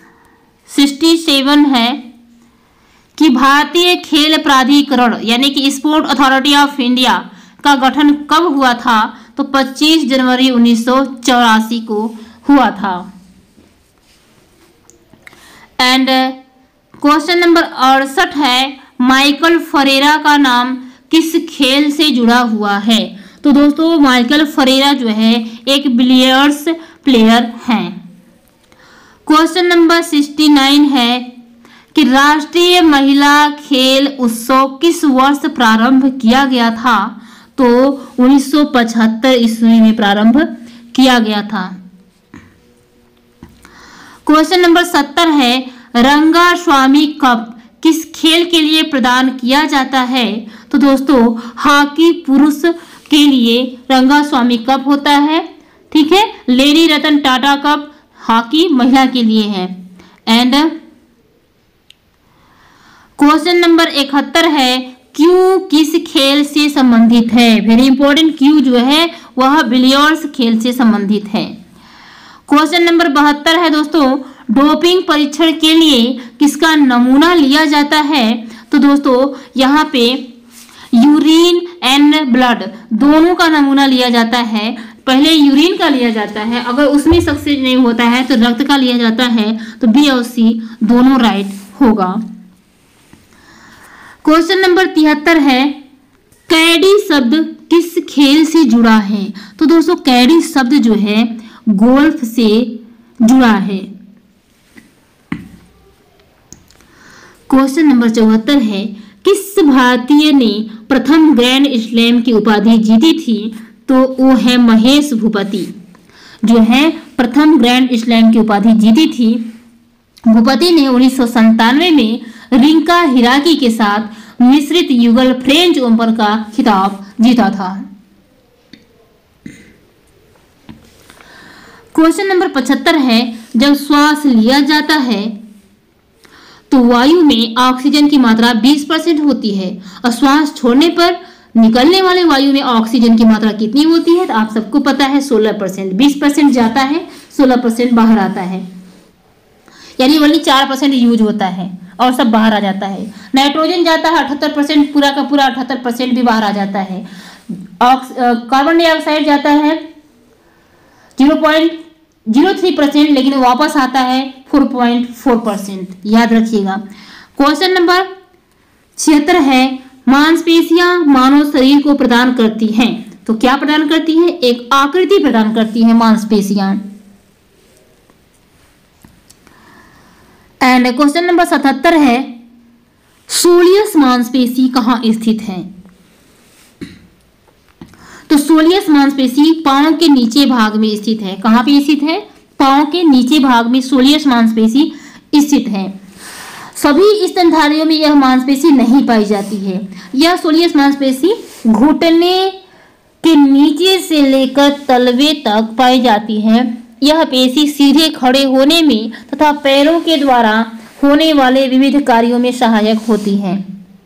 67 है कि भारतीय खेल प्राधिकरण यानी कि स्पोर्ट अथॉरिटी ऑफ इंडिया का गठन कब हुआ था? तो 25 जनवरी 1984 को हुआ था। एंड क्वेश्चन नंबर 68 है, माइकल फरेरा का नाम किस खेल से जुड़ा हुआ है? तो दोस्तों माइकल फरेरा जो है एक बिलियर्ड्स प्लेयर हैं। क्वेश्चन नंबर 69 है कि राष्ट्रीय महिला खेल उत्सव किस वर्ष प्रारंभ किया गया था? तो 1975 ईस्वी में प्रारंभ किया गया था। क्वेश्चन नंबर 70 है, रंगास्वामी कप किस खेल के लिए प्रदान किया जाता है? तो दोस्तों हॉकी पुरुष के लिए रंगास्वामी कप होता है। ठीक है, lady Ratan Tata cup hockey महिला के लिए है। एंड क्वेश्चन नंबर 71 है, क्यू किस खेल से संबंधित है? वेरी इंपॉर्टेंट, क्यू जो है वह बिलियर्ड्स खेल से संबंधित है। क्वेश्चन नंबर 72 है दोस्तों, डोपिंग परीक्षण के लिए किसका नमूना लिया जाता है? तो दोस्तों यहाँ पे यूरिन एंड ब्लड दोनों का नमूना लिया जाता है। पहले यूरिन का लिया जाता है, अगर उसमें सक्सेस नहीं होता है तो रक्त का लिया जाता है। तो बी और सी दोनों राइट होगा। क्वेश्चन नंबर 73 है, कैडी शब्द किस खेल से जुड़ा है? तो दोस्तों कैडी शब्द जो है गोल्फ से जुड़ा है। क्वेश्चन नंबर 74 है, किस भारतीय ने प्रथम ग्रैंड स्लैम की उपाधि जीती थी? तो वो है महेश भूपति जो है प्रथम ग्रैंड स्लैम की उपाधि जीती थी। भूपति ने 1997 में रिंका हिराकी के साथ मिश्रित युगल फ्रेंच ओपन का खिताब जीता था। क्वेश्चन नंबर 75 है, जब श्वास लिया जाता है तो वायु में ऑक्सीजन की मात्रा 20% होती है और श्वास छोड़ने पर निकलने वाले वायु में ऑक्सीजन की मात्रा कितनी होती है? तो आप सबको पता है 16%। 20% जाता है, 16% बाहर आता है, यानी वही 4% यूज होता है और सब बाहर आ जाता है। नाइट्रोजन जाता है 78%, पूरा का पूरा 78% भी बाहर आ जाता है। कार्बन डाइऑक्साइड जाता है 0.03%, लेकिन वापस आता है 4.4%। याद रखिएगा। क्वेश्चन नंबर 76 है, मांसपेशियां मानव शरीर को प्रदान करती हैं। तो क्या प्रदान करती हैं? एक आकृति प्रदान करती हैं मांसपेशियां। एंड क्वेश्चन नंबर 77 है, सोलियस मांसपेशी कहाँ स्थित है? तो सोलियस मांसपेशी पांव के नीचे भाग में स्थित है। कहाँ पे स्थित है? पांव के नीचे भाग में सोलियस मांसपेशी स्थित है। सभी स्तनधारियों में यह मांसपेशी नहीं पाई जाती है। यह सोलियस मांसपेशी घुटने के नीचे से लेकर तलवे तक पाई जाती है। यह पेशी सीधे खड़े होने में तथा पैरों के द्वारा होने वाले विविध कार्यों में सहायक होती है।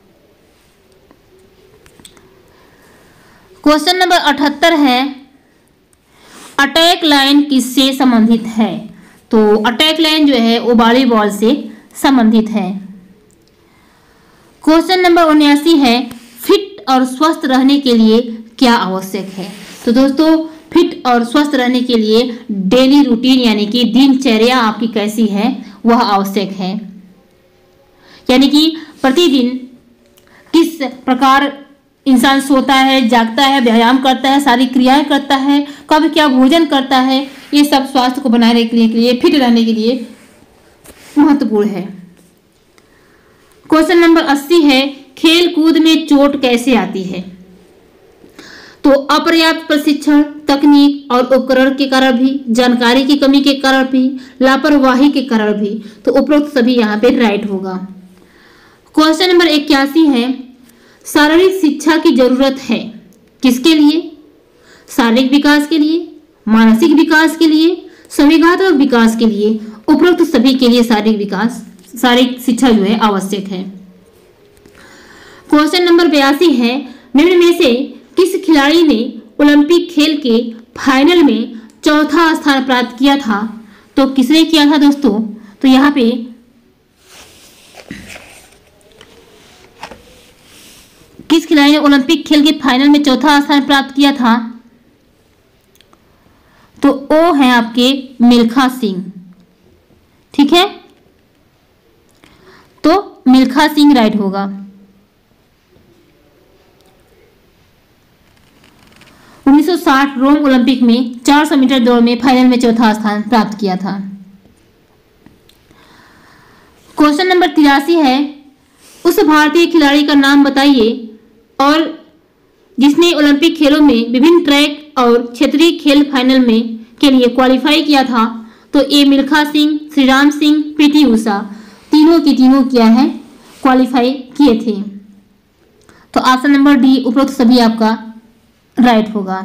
क्वेश्चन नंबर 78 है, अटैक लाइन किससे संबंधित है? तो अटैक लाइन जो है वो वॉलीबॉल से संबंधित है। क्वेश्चन नंबर 79 है, फिट और स्वस्थ रहने के लिए क्या आवश्यक है? तो दोस्तों फिट और स्वस्थ रहने के लिए डेली रूटीन यानी कि दिनचर्या आपकी कैसी है वह आवश्यक है। यानी कि प्रतिदिन किस प्रकार इंसान सोता है, जागता है, व्यायाम करता है, सारी क्रियाएं करता है, कब क्या भोजन करता है, ये सब स्वास्थ्य को बनाए रखने के लिए, फिट रहने के लिए महत्वपूर्ण है। क्वेश्चन नंबर 80 है, खेल कूद में चोट कैसे आती है? तो अपर्याप्त प्रशिक्षण, तकनीक और उपकरण के कारण भी, जानकारी की कमी के कारण भी, लापरवाही के कारण भी। तो उपरोक्त सभी यहाँ पे राइट होगा। क्वेश्चन नंबर 81 है, शारीरिक शिक्षा की जरूरत है किसके लिए? शारीरिक विकास के लिए, मानसिक विकास के लिए, संवेगात्मक विकास के लिए। उपरोक्त सभी के लिए शारीरिक शिक्षा जो है आवश्यक है। क्वेश्चन नंबर 82 है, निम्न में से किस खिलाड़ी ने ओलंपिक खेल के फाइनल में चौथा स्थान प्राप्त किया था? तो किसने किया था दोस्तों? तो यहाँ पे किस खिलाड़ी ने ओलंपिक खेल के फाइनल में चौथा स्थान प्राप्त किया था? तो वो है आपके मिल्खा सिंह। ठीक है, तो मिल्खा सिंह राइट होगा। 1960 रोम ओलंपिक में 400 मीटर दौड़ में फाइनल में चौथा स्थान प्राप्त किया था। क्वेश्चन नंबर 83 है, उस भारतीय खिलाड़ी का नाम बताइए और जिसने ओलंपिक खेलों में विभिन्न ट्रैक और क्षेत्रीय खेल फाइनल में के लिए क्वालिफाई किया था। तो ए मिल्खा सिंह, श्रीराम सिंह, पीटी उषा, तीनों की तीनों क्या है क्वालिफाई किए थे। तो ऑप्शन नंबर डी उपरोक्त सभी आपका राइट होगा।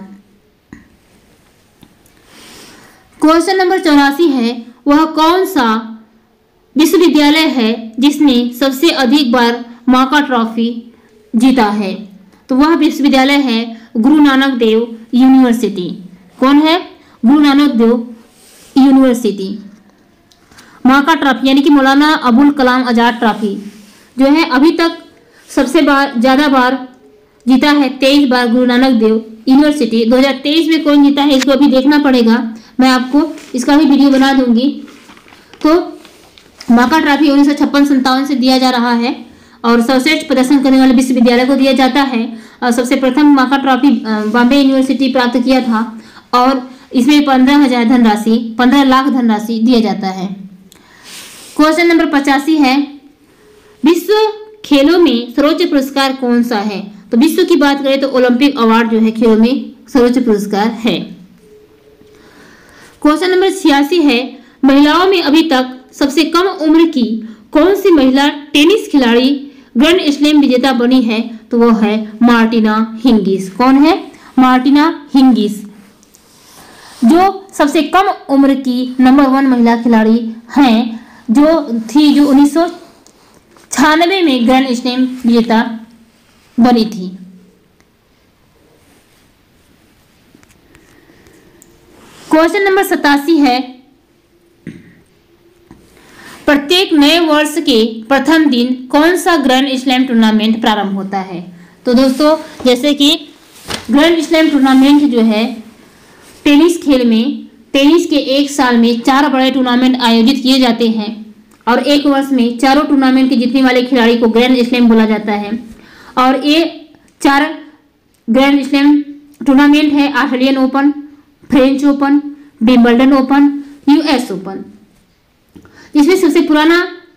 क्वेश्चन नंबर 84 है, वह कौन सा विश्वविद्यालय है जिसने सबसे अधिक बार माका ट्रॉफी जीता है? तो वह विश्वविद्यालय है गुरु नानक देव यूनिवर्सिटी। कौन है? Guru Nanak Dev university. MAKA trophy यानी कि मौलाना अबुल कलाम आजाद ट्रॉफी जो है अभी तक सबसे ज्यादा बार जीता है, 23 बार गुरु नानक देव यूनिवर्सिटी। 2023 में कौन जीता है इसको अभी देखना पड़ेगा, मैं आपको इसका भी वीडियो बना दूंगी। तो माका ट्रॉफी 1956-57 से दिया जा रहा है और सर्वश्रेष्ठ प्रदर्शन करने वाले विश्वविद्यालय को दिया जाता है। और सबसे प्रथम माका ट्रॉफी बॉम्बे यूनिवर्सिटी प्राप्त किया था और इसमें 15 लाख धनराशि दिया जाता है। क्वेश्चन नंबर 85 है, विश्व खेलों में सर्वोच्च पुरस्कार कौन सा है? तो विश्व की बात करें तो ओलंपिक अवार्ड जो है खेलों में सर्वोच्च पुरस्कार है। क्वेश्चन नंबर 86 है, महिलाओं में अभी तक सबसे कम उम्र की कौन सी महिला टेनिस खिलाड़ी ग्रैंड स्लैम विजेता बनी है? तो वो है मार्टिना हिंगिस। कौन है? मार्टिना हिंगिस, जो सबसे कम उम्र की नंबर 1 महिला खिलाड़ी हैं, जो 1996 में ग्रैंड स्लैम विजेता बनी थी। क्वेश्चन नंबर 87 है, प्रत्येक नए वर्ष के प्रथम दिन कौन सा ग्रैंड स्लैम टूर्नामेंट प्रारंभ होता है? तो दोस्तों जैसे कि ग्रैंड स्लैम टूर्नामेंट जो है टेनिस खेल में, टेनिस के एक साल में 4 बड़े टूर्नामेंट आयोजित किए जाते हैं और एक वर्ष में चारों टूर्नामेंट के जीतने वाले खिलाड़ी को ग्रैंड स्लैम बोला जाता है। और ये 4 ग्रैंड स्लैम टूर्नामेंट है Australian open, French open, Wimbledon open, US open. इसमें सबसे पुराना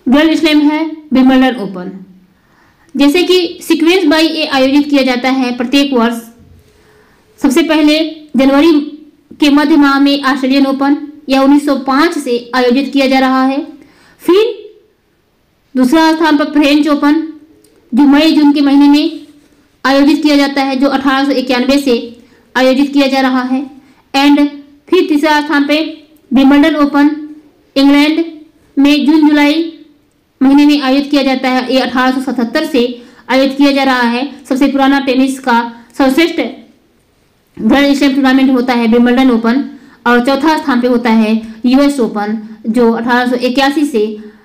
ग्रैंड स्लैम है विंबलडन ओपन। जैसे कि सीक्वेंस बाई ए आयोजित किया जाता है प्रत्येक वर्ष। सबसे पहले जनवरी के मध्य माह में ऑस्ट्रेलियन ओपन या 1905 से आयोजित किया जा रहा है। फिर दूसरा स्थान पर फ्रेंच ओपन जो मई जून के महीने में आयोजित किया जाता है, जो 1891 से आयोजित किया जा रहा है। एंड फिर तीसरा स्थान पे विंबलडन ओपन इंग्लैंड में जून जुलाई महीने में आयोजित किया जाता है। ये 1877 से आयोजित किया जा रहा है। सबसे पुराना टेनिस का सर्वश्रेष्ठ ग्रैंड स्लैम टूर्नामेंट होता है विंबलडन ओपन। और चौथा स्थान पे होता है यूएस ओपन जो 1881 से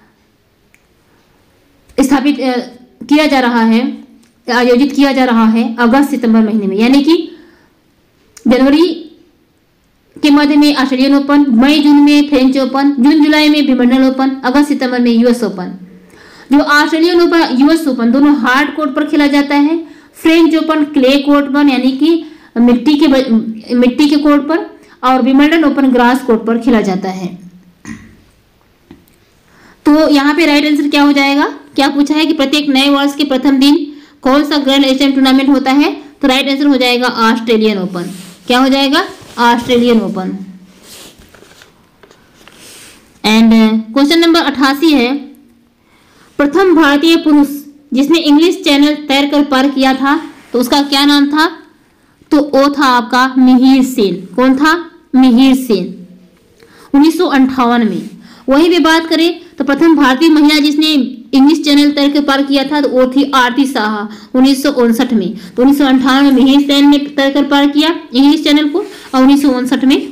स्थापित किया जा रहा है, आयोजित किया जा रहा है अगस्त सितंबर महीने में। यानी कि जनवरी के मध्य में ऑस्ट्रेलियन ओपन, मई जून में फ्रेंच ओपन, जून जुलाई में विंबलडन ओपन, अगस्त सितंबर में यूएस ओपन। जो ऑस्ट्रेलियन ओपन यूएस ओपन दोनों हार्ड कोर्ट पर खेला जाता है। फ्रेंच ओपन क्ले कोर्ट पर यानी कि मिट्टी के कोर्ट पर, और विंबलडन ओपन ग्रास कोर्ट पर खेला जाता है। तो यहाँ पे राइट आंसर क्या हो जाएगा? क्या पूछा है कि प्रत्येक नए वर्ष के प्रथम दिन कौन सा ग्रैंड स्लैम टूर्नामेंट होता है? तो राइट आंसर हो जाएगा ऑस्ट्रेलियन ओपन। क्या हो जाएगा? Australian open. And question number 88 है, प्रथम भारतीय पुरुष जिसने इंग्लिश चैनल तैरकर पार किया था तो उसका क्या नाम था? तो वो था आपका मिहिर सेन। कौन था? मिहिर सेन 1958 में। वहीं पे बात करें तो प्रथम भारतीय महिला जिसने इंग्लिश चैनल तैरकर पार किया था तो वो थी आरती साहा 1959 में। तो 1958 में मिहिर सेन ने तैरकर पार किया इंग्लिश चैनल को, और 1959 में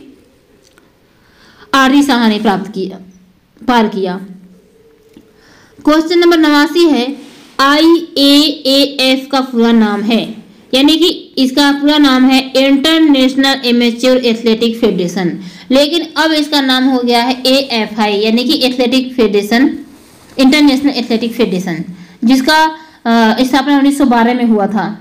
आरती साहा ने पार किया। क्वेश्चन नंबर 89 है, IAAF का पूरा नाम है, यानी कि इसका पूरा नाम है इंटरनेशनल एमेच्योर एथलेटिक फेडरेशन, लेकिन अब इसका नाम हो गया है AFI यानी कि athletic federation, international athletic federation, जिसका स्थापना 1912 में हुआ था।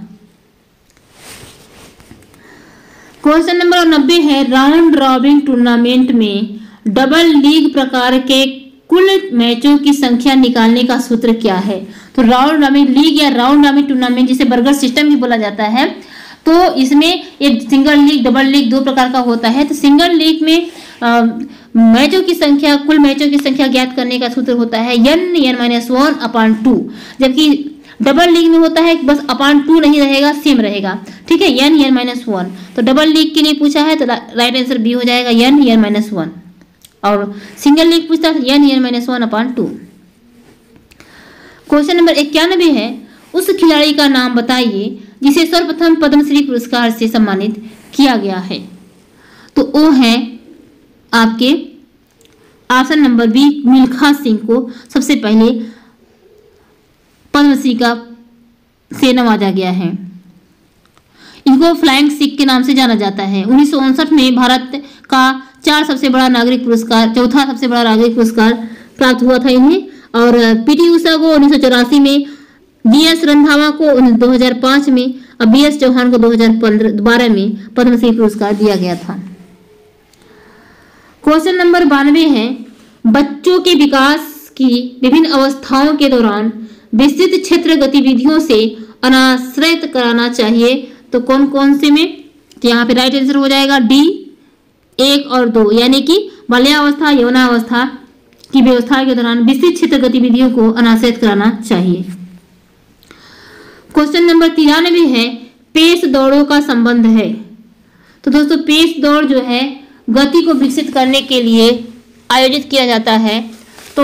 क्वेश्चन नंबर 90 है, राउंड रॉबिन टूर्नामेंट में डबल लीग प्रकार के कुल मैचों की संख्या निकालने का सूत्र क्या है? तो राउंड रॉबिन लीग या राउंड रॉबिन टूर्नामेंट जिसे बर्गर सिस्टम भी बोला जाता है, तो इसमें एक सिंगल लीग डबल लीग दो प्रकार का होता है। तो सिंगल लीग में मैचों की संख्या, कुल मैचों की संख्या ज्ञात करने का सूत्र होता है n(1/2), जबकि डबल लीग में होता है बस (2) नहीं रहेगा, सेम रहेगा। ठीक है, n(1). तो डबल लीग के लिए पूछा है तो राइट आंसर बी हो जाएगा n(1), और सिंगल लीग पूछता है n(1/2). क्वेश्चन नंबर 91 है, उस खिलाड़ी का नाम बताइए जिसे सर्वप्रथम पद्मश्री पुरस्कार से सम्मानित किया गया है। तो वो है आपके option number B, Milkha Singh को सबसे पहले पद्मश्री का से नवाजा गया है। इनको फ्लाइंग सिख के नाम से जाना जाता है। 1959 में भारत का चौथा सबसे बड़ा नागरिक पुरस्कार प्राप्त हुआ था इन्हें, और पीटी उषा को 1984 में, DS रंधावा को 2005 में और BS चौहान को 2012 में पद्मश्री पुरस्कार दिया गया था। क्वेश्चन नंबर 92 है, बच्चों के विकास की विभिन्न अवस्थाओं के दौरान विस्तृत क्षेत्र गतिविधियों से अनाश्रित कराना चाहिए। तो कौन कौन से में? तो यहाँ पे राइट आंसर हो जाएगा D 1 और 2, यानी कि बाल्यावस्था यौनावस्था की व्यवस्था के दौरान विस्तृत क्षेत्र गतिविधियों को अनाश्रित कराना चाहिए। क्वेश्चन नंबर 93 है, पेश दौड़ों का संबंध है। तो दोस्तों पेश दौड़ जो है गति को विकसित करने के लिए आयोजित किया जाता है। तो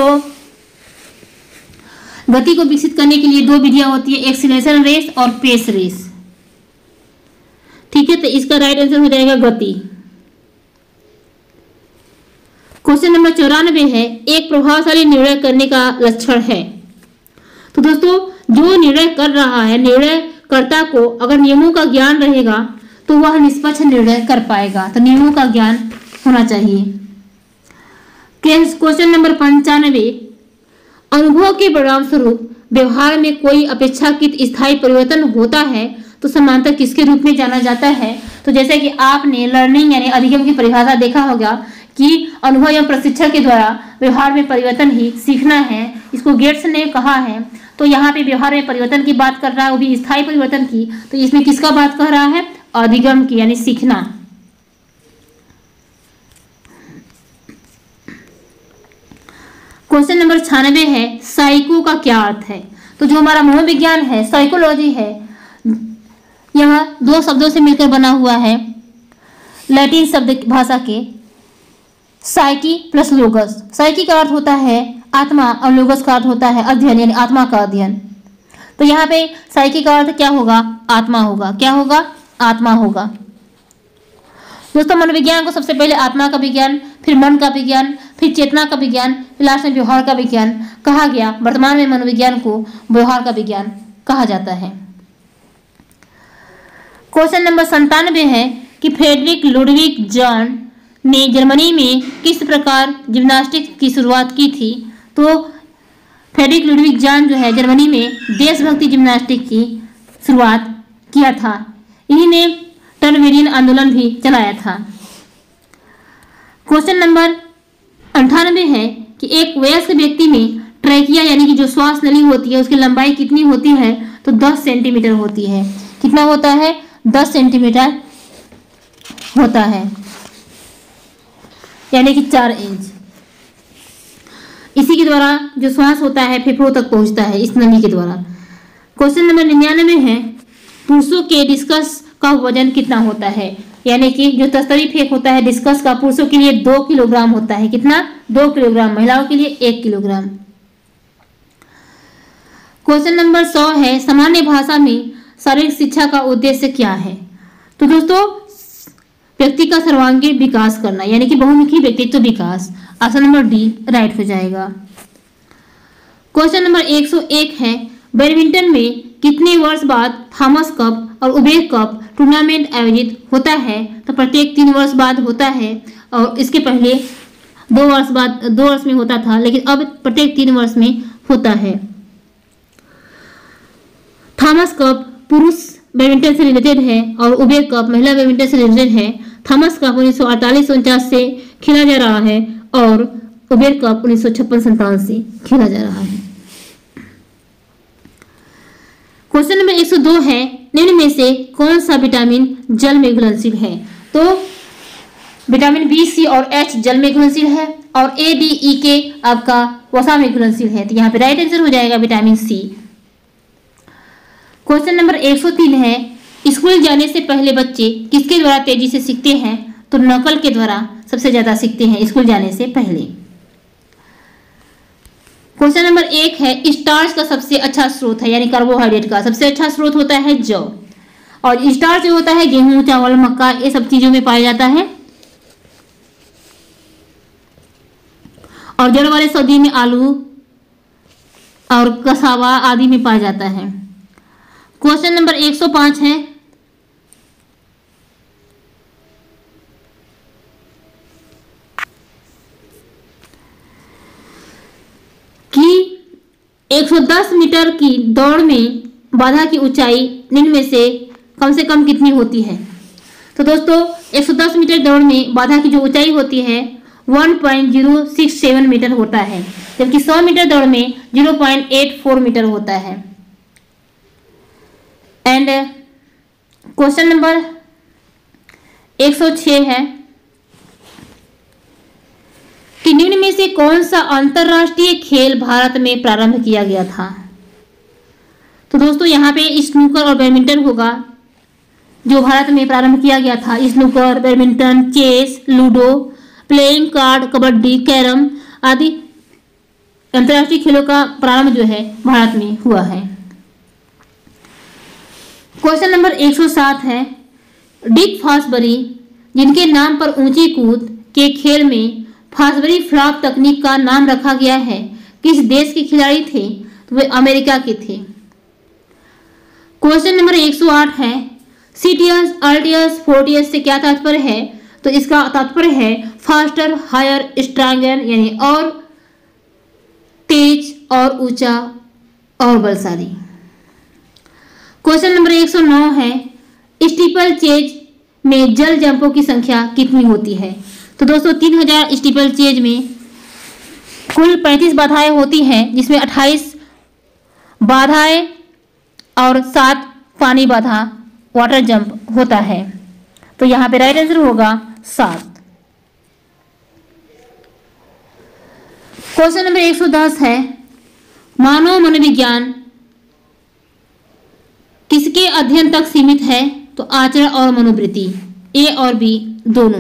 गति को विकसित करने के लिए दो विधियां होती है, एक्सीलरेशन रेस और पेस रेस। ठीक है, तो इसका राइट आंसर हो जाएगा गति। क्वेश्चन नंबर 94 है, एक प्रभावशाली निर्णय करने का लक्षण है। तो दोस्तों जो निर्णय कर रहा है, निर्णयकर्ता को अगर नियमों का ज्ञान रहेगा तो वह निष्पक्ष निर्णय कर पाएगा। तो नियमों का ज्ञान होना चाहिए। क्वेश्चन नंबर 95, अनुभव के परिणाम स्वरूप व्यवहार में कोई अपेक्षाकृत स्थायी परिवर्तन होता है तो समांतर किसके रूप में जाना जाता है? तो जैसे कि आपने लर्निंग यानी अधिगम की परिभाषा देखा होगा कि अनुभव एवं प्रशिक्षण के द्वारा व्यवहार में परिवर्तन ही सीखना है, इसको गेट्स ने कहा है। तो यहाँ पे व्यवहार में परिवर्तन की बात कर रहा है, वो भी स्थायी परिवर्तन की। तो इसमें किसका बात कर रहा है? अधिगम की, यानी सीखना। क्वेश्चन नंबर 96 है, साइको का क्या अर्थ है? तो जो हमारा मनोविज्ञान है, साइकोलॉजी है, यह दो शब्दों से मिलकर बना हुआ है, लैटिन शब्द भाषा के, साइकी प्लस लोगस। साइकी का अर्थ होता है आत्मा और लोगस का अर्थ होता है अध्ययन, यानी आत्मा का अध्ययन। तो यहाँ पे साइकी का अर्थ क्या होगा? आत्मा होगा। क्या होगा? आत्मा होगा। दोस्तों, मनोविज्ञान को सबसे पहले आत्मा का विज्ञान, फिर मन का विज्ञान, फिर चेतना का विज्ञान, फिर लास्ट में व्यवहार का विज्ञान कहा गया। वर्तमान में मनोविज्ञान को व्यवहार का विज्ञान कहा जाता है। क्वेश्चन नंबर 97 है कि फ्रेडरिक लुडविग जॉन ने जर्मनी में किस प्रकार जिम्नास्टिक्स की शुरुआत की थी? तो फ्रेडरिक लुडविग जॉन जो है जर्मनी में देशभक्ति जिम्नास्टिक की शुरुआत किया था। इन्हीं ने टर्नवेरियन आंदोलन भी चलाया था। क्वेश्चन नंबर 98 है कि एक वयस्क व्यक्ति में ट्रैकिया यानी कि जो श्वास नली होती है उसकी लंबाई कितनी होती है? तो 10 सेंटीमीटर होती है। कितना होता है? 10 सेंटीमीटर होता है, यानी कि 4 इंच। इसी के द्वारा जो श्वास होता है फेफड़ों तक पहुंचता है, इस नली के द्वारा। क्वेश्चन नंबर 99 है, पुरुषों के डिस्कस का वजन कितना होता है? यानी कि जो तस्तरी फेंक होता है डिस्कस का, पुरुषों के लिए 2 किलोग्राम होता है। कितना? 2 किलोग्राम। महिलाओं के लिए 1 किलोग्राम। क्वेश्चन नंबर 100 है, सामान्य भाषा में शारीरिक शिक्षा का उद्देश्य क्या है? तो दोस्तों, व्यक्ति का सर्वांगीण विकास करना, यानी कि बहुमुखी व्यक्तित्व विकास। ऑप्शन नंबर डी राइट हो जाएगा। क्वेश्चन नंबर 101 है, बैडमिंटन में कितने वर्ष बाद थॉमस कप और उबेर कप टूर्नामेंट आयोजित होता है? तो प्रत्येक 3 वर्ष बाद होता है, और इसके पहले 2 वर्ष में होता था, लेकिन अब प्रत्येक 3 वर्ष में होता है। थॉमस कप पुरुष बैडमिंटन से रिलेटेड है और उबेर कप महिला बैडमिंटन से रिलेटेड है। थॉमस कप 1948-49 से खेला जा रहा है और उबेर कप 1956-57 से खेला जा रहा है। क्वेश्चन नंबर 102 है, निम्न में से कौन सा विटामिन जल में घुलनशील है? तो विटामिन बी, सी और एच जल में घुलनशील है, और ए, डी, ई के आपका वसा में घुलनशील है। तो यहाँ पे राइट आंसर हो जाएगा विटामिन सी। क्वेश्चन नंबर 103 है, स्कूल जाने से पहले बच्चे किसके द्वारा तेजी से सीखते हैं? तो नकल के द्वारा सबसे ज्यादा सीखते हैं स्कूल जाने से पहले। क्वेश्चन नंबर 1 है, स्टार्च का सबसे अच्छा स्रोत है, यानी कार्बोहाइड्रेट का सबसे अच्छा स्रोत होता है जौ, और स्टार्च जो होता है गेहूं, चावल, मक्का, ये सब चीजों में पाया जाता है, और जड़ वाले सब्जी में आलू और कसावा आदि में पाया जाता है। क्वेश्चन नंबर 105 है, कि 110 मीटर की दौड़ में बाधा की ऊंचाई निम्न में से कम कितनी होती है? तो दोस्तों, 110 मीटर दौड़ में बाधा की जो ऊंचाई होती है 1.067 मीटर होता है, जबकि 100 मीटर दौड़ में 0.84 मीटर होता है। एंड क्वेश्चन नंबर 106 है कि निम्न में से कौन सा अंतरराष्ट्रीय खेल भारत में प्रारंभ किया गया था? तो दोस्तों, यहाँ पे स्नूकर और बैडमिंटन होगा जो भारत में प्रारंभ किया गया था। Snooker, badminton, chess, ludo, playing card, kabaddi, carrom आदि अंतरराष्ट्रीय खेलों का प्रारंभ जो है भारत में हुआ है। क्वेश्चन नंबर 107 है, डिक फॉसबरी जिनके नाम पर ऊंची कूद के खेल में फॉसबरी फ्लॉप तकनीक का नाम रखा गया है, किस देश के खिलाड़ी थे? तो वे अमेरिका के थे। क्वेश्चन नंबर 108 है, सीटियस, अल्टियस, फोर्टियस से क्या तात्पर्य है? तो इसका तात्पर्य है फास्टर, हायर, स्ट्रॉन्गर, यानी और तेज और ऊंचा और बलशाली। क्वेश्चन नंबर 109 है, स्टीपल चेज में जल जंपों की संख्या कितनी होती है? तो दोस्तों 3000 स्टीपल चेज में कुल 35 बाधाएं होती हैं, जिसमें 28 बाधाएं और 7 पानी बाधा वाटर जंप होता है। तो यहाँ पे राइट आंसर होगा 7। क्वेश्चन नंबर 110 है, मानव मनोविज्ञान किसके अध्ययन तक सीमित है? तो आचरण और मनोवृत्ति, ए और बी दोनों,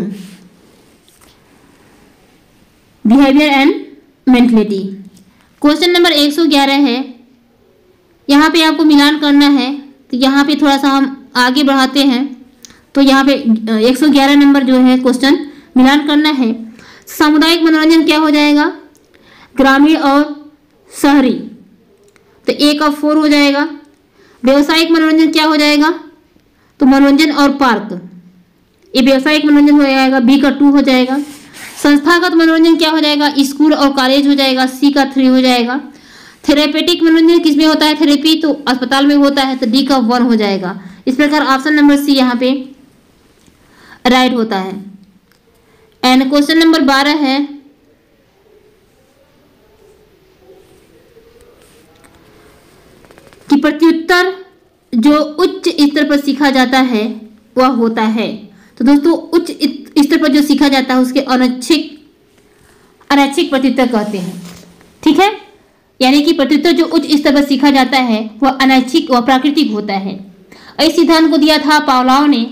behaviour and mentality. Question number 111 है, यहाँ पे आपको मिलान करना है, तो यहाँ पे थोड़ा सा हम आगे बढ़ाते हैं। तो यहाँ पे 111 नंबर जो है क्वेश्चन मिलान करना है। सामुदायिक मनोरंजन क्या हो जाएगा? ग्रामीण और शहरी, तो ए का 4 हो जाएगा। व्यवसायिक मनोरंजन क्या हो जाएगा? तो मनोरंजन और पार्क, ये व्यवसायिक मनोरंजन हो जाएगा, बी का 2 हो जाएगा। संस्थागत मनोरंजन क्या हो जाएगा? स्कूल और कॉलेज हो जाएगा, सी का 3 हो जाएगा। थेरेपेटिक मनोरंजन किसमें होता है? थेरेपी तो अस्पताल में होता है, तो डी का 1 हो जाएगा। इस प्रकार ऑप्शन नंबर सी यहाँ पे राइट होता है। एंड क्वेश्चन नंबर 12 है, कि प्रत्युत्तर जो उच्च स्तर पर सीखा जाता है वह होता है। तो दोस्तों उच्च स्तर पर जो सीखा जाता है उसके अनैच्छिक प्रत्युत्तर कहते हैं, ठीक है। यानी कि प्रत्युत्तर जो उच्च स्तर पर सीखा जाता है वह अनैच्छिक व प्राकृतिक होता है। इस सिद्धांत को दिया था पावलोव ने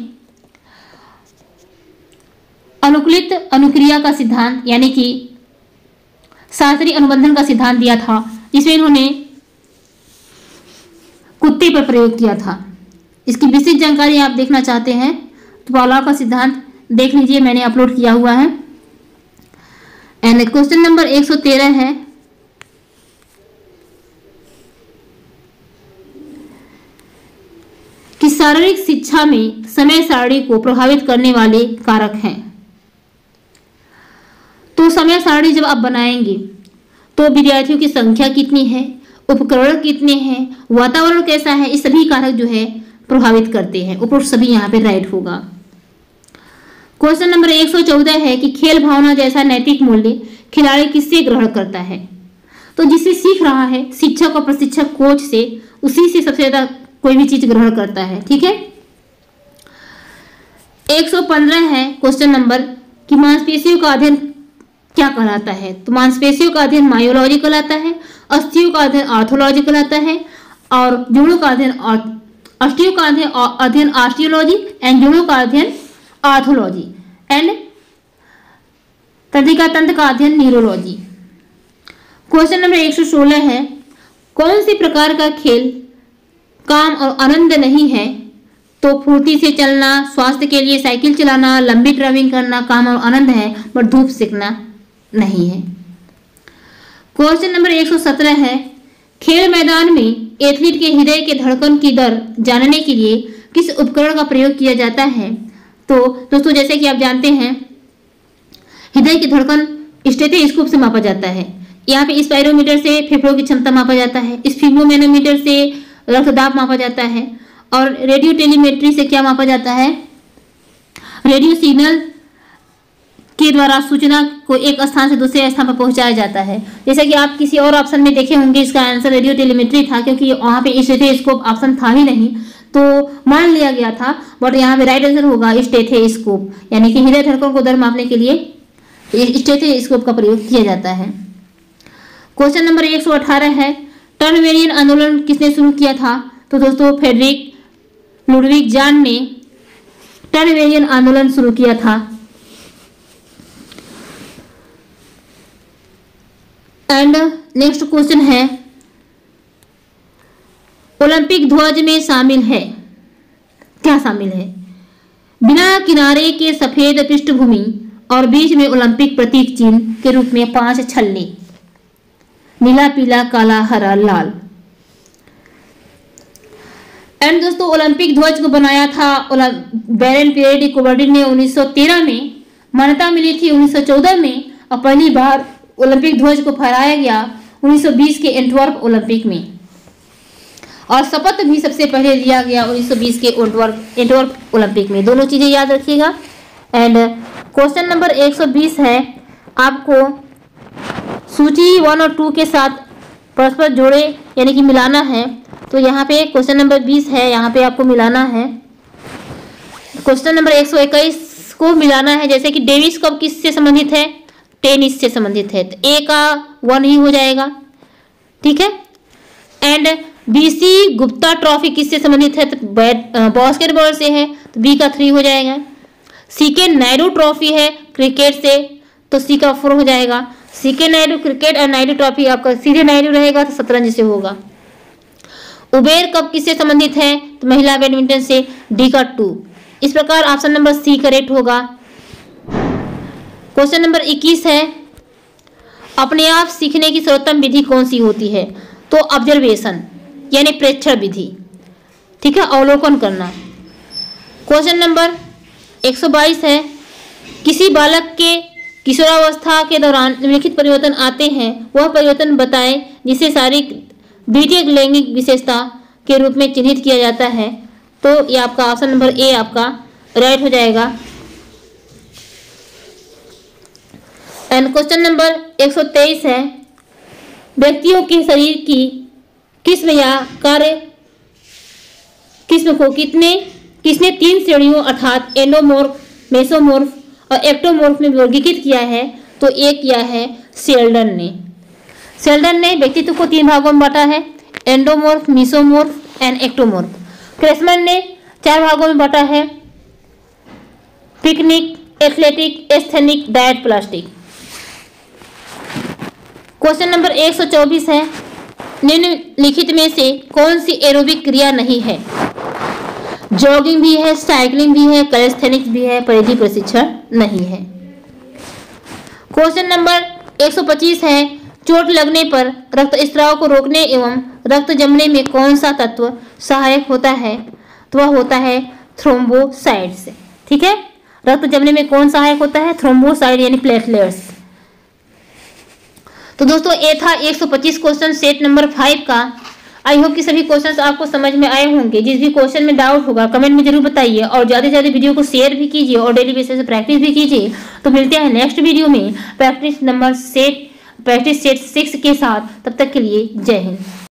अनुकूलित अनुक्रिया का सिद्धांत, यानी कि शास्त्रीय अनुबंधन का सिद्धांत दिया था, जिसमें इन्होंने कुत्ते पर प्रयोग किया था। इसकी विस्तृत जानकारी आप देखना चाहते हैं तो पावलोव का सिद्धांत देख लीजिए, मैंने अपलोड किया हुआ है। एंड क्वेश्चन नंबर 113 है, कि शारीरिक शिक्षा में समय सारणी को प्रभावित करने वाले कारक हैं। तो समय सारणी जब आप बनाएंगे तो विद्यार्थियों की संख्या कितनी है, उपकरण कितने हैं, वातावरण कैसा है, ये सभी कारक जो है प्रभावित करते हैं। उपरोक्त सभी यहाँ पे राइट होगा। क्वेश्चन नंबर 114 है, कि खेल भावना जैसा नैतिक मूल्य खिलाड़ी किससे ग्रहण करता है? तो जिससे सीख रहा है, शिक्षक और प्रशिक्षक कोच से, उसी से सबसे ज्यादा कोई भी चीज ग्रहण करता है, ठीक है। 115 है क्वेश्चन नंबर, कि मांसपेशियों का अध्ययन क्या कहलाता है? तो मांसपेशियों का अध्ययन मायोलॉजी कहलाता है, अस्थियों का अध्ययन आर्थोलॉजी कहलाता है, और जोड़ों का अध्ययन अस्थियों का अध्ययन ऑस्टियोलॉजी एंड जोड़ों का अध्ययन आर्थोलॉजी एंड तंत्रिका तंत्र का अध्ययन न्यूरोलॉजी। क्वेश्चन नंबर 116 है, कौन सी प्रकार का खेल काम और आनंद नहीं है? तो फुर्ती से चलना, स्वास्थ्य के लिए साइकिल चलाना, लंबी ड्राइविंग करना काम और आनंद है, पर धूप सेकना नहीं है। क्वेश्चन नंबर 117 है, खेल मैदान में एथलीट के हृदय के धड़कन की दर जानने के लिए किस उपकरण का प्रयोग किया जाता है? तो दोस्तों जैसे कि आप जानते हैं हृदय की धड़कन स्टेथोस्कोप से मापा जाता है। यहाँ पे स्पाइरोमीटर से फेफड़ों की क्षमता मापा जाता है, इस फिब्रोमैनोमीटर से रक्तदाब मापा जाता है, और रेडियो टेलीमेट्री से क्या मापा जाता है? रेडियो सिग्नल के द्वारा सूचना को एक स्थान से दूसरे स्थान पर पहुंचाया जाता है। जैसे कि आप किसी और ऑप्शन में देखे होंगे, इसका आंसर रेडियो टेलीमेट्री था, क्योंकि वहां पे स्टेथोस्कोप ऑप्शन था ही नहीं, तो मान लिया गया था। बट यहाँ पे राइट आंसर होगा स्टेथोस्कोप, यानी कि हृदय धड़कन को दर मापने के लिए स्टेथोस्कोप का प्रयोग किया जाता है। क्वेश्चन नंबर 118 है, टर्नवेरियन आंदोलन किसने शुरू किया था? तो दोस्तों फ्रेडरिक लुडविग जान ने टर्नवेरियन आंदोलन शुरू किया था। एंड नेक्स्ट क्वेश्चन है, ओलंपिक ध्वज में शामिल है, क्या शामिल है? बिना किनारे के सफेद पृष्ठभूमि और बीच में ओलंपिक प्रतीक चिन्ह के रूप में 5 छल्ले, नीला, पीला, काला, हरा, लाल। एंड दोस्तों ओलंपिक ध्वज को बनाया था बैरन पीरेडी कोबर्डिन ने 1913 में, मान्यता मिली थी 1914 में, और पहली बार ओलंपिक ध्वज को फहराया गया 1920 के एंटवर्प ओलंपिक में, और शपथ भी सबसे पहले लिया गया 1920 के एंटवर्प ओलंपिक में। दोनों चीजें याद रखिएगा। एंड क्वेश्चन नंबर 120 है, आपको सूची 1 और 2 के साथ परस्पर जोड़े यानी कि मिलाना है। तो यहाँ पे क्वेश्चन नंबर 20 है, यहाँ पे आपको मिलाना है। क्वेश्चन नंबर 121 को मिलाना है, जैसे कि डेविस कप किससे संबंधित है, टेनिस से संबंधित है, तो ए का 1 ही हो जाएगा, ठीक है। एंड बीसी गुप्ता ट्रॉफी किससे संबंधित है, तो बास्केटबॉल से है, तो बी का 3 हो जाएगा। सी के नायडू ट्रॉफी है क्रिकेट से, तो सी का 4 हो जाएगा। सी के नायडू क्रिकेट और नायडू ट्रॉफी आपका सीधे नायडू रहेगा, तो शतरंज से होगा। उबेर कप किससे संबंधित है, तो महिला बैडमिंटन से, डी का 2। इस प्रकार ऑप्शन नंबर सी करेक्ट होगा। क्वेश्चन नंबर 21 है, अपने आप सीखने की सर्वोत्तम विधि कौन सी होती है, तो ऑब्जर्वेशन यानी प्रेक्षण विधि, ठीक है, अवलोकन करना। क्वेश्चन नंबर 122 है, किसी बालक के किशोरावस्था के दौरान निम्नलिखित परिवर्तन आते हैं, वह परिवर्तन बताएं जिसे शारीरिक द्वितीयक लैंगिक विशेषता के रूप में चिन्हित किया जाता है। तो ये आपका ऑप्शन नंबर ए आपका राइट हो जाएगा। एंड क्वेश्चन नंबर 123 है, व्यक्तियों के शरीर की किस्म या कार्य किस्म को किसने 3 श्रेणियों अर्थात एंडोमॉर्फ, मेसोमॉर्फ और एक्टोमॉर्फ में वर्गीकृत किया है, तो एक किया है शेल्डन ने। शेल्डन ने व्यक्तित्व को 3 भागों में बांटा है, endomorph, mesomorph and ectomorph. Kretschmer ने 4 भागों में बांटा है, pyknic, athletic, asthenic, dysplastic. Question number 124 है, निम्नलिखित में से कौन सी एरोबिक क्रिया नहीं है, जॉगिंग भी है, साइकिलिंग भी है, कैलिस्थेनिक्स भी है, परिधि प्रशिक्षण नहीं है। क्वेश्चन नंबर 125 है, चोट लगने पर रक्तस्राव को रोकने एवं रक्त जमने में कौन सा तत्व सहायक होता है, तो वह होता है थ्रोम्बोसाइट्स, ठीक है। रक्त जमने में कौन सहायक होता है, थ्रोम्बोसाइट यानी प्लेटलेट्स। तो दोस्तों ये था 125 क्वेश्चन सेट नंबर 5 का। आई होप कि सभी क्वेश्चंस आपको समझ में आए होंगे। जिस भी क्वेश्चन में डाउट होगा कमेंट में जरूर बताइए और ज़्यादा से ज़्यादा वीडियो को शेयर भी कीजिए और डेली बेसिस पे प्रैक्टिस भी कीजिए। तो मिलते हैं नेक्स्ट वीडियो में प्रैक्टिस सेट 6 के साथ। तब तक के लिए जय हिंद।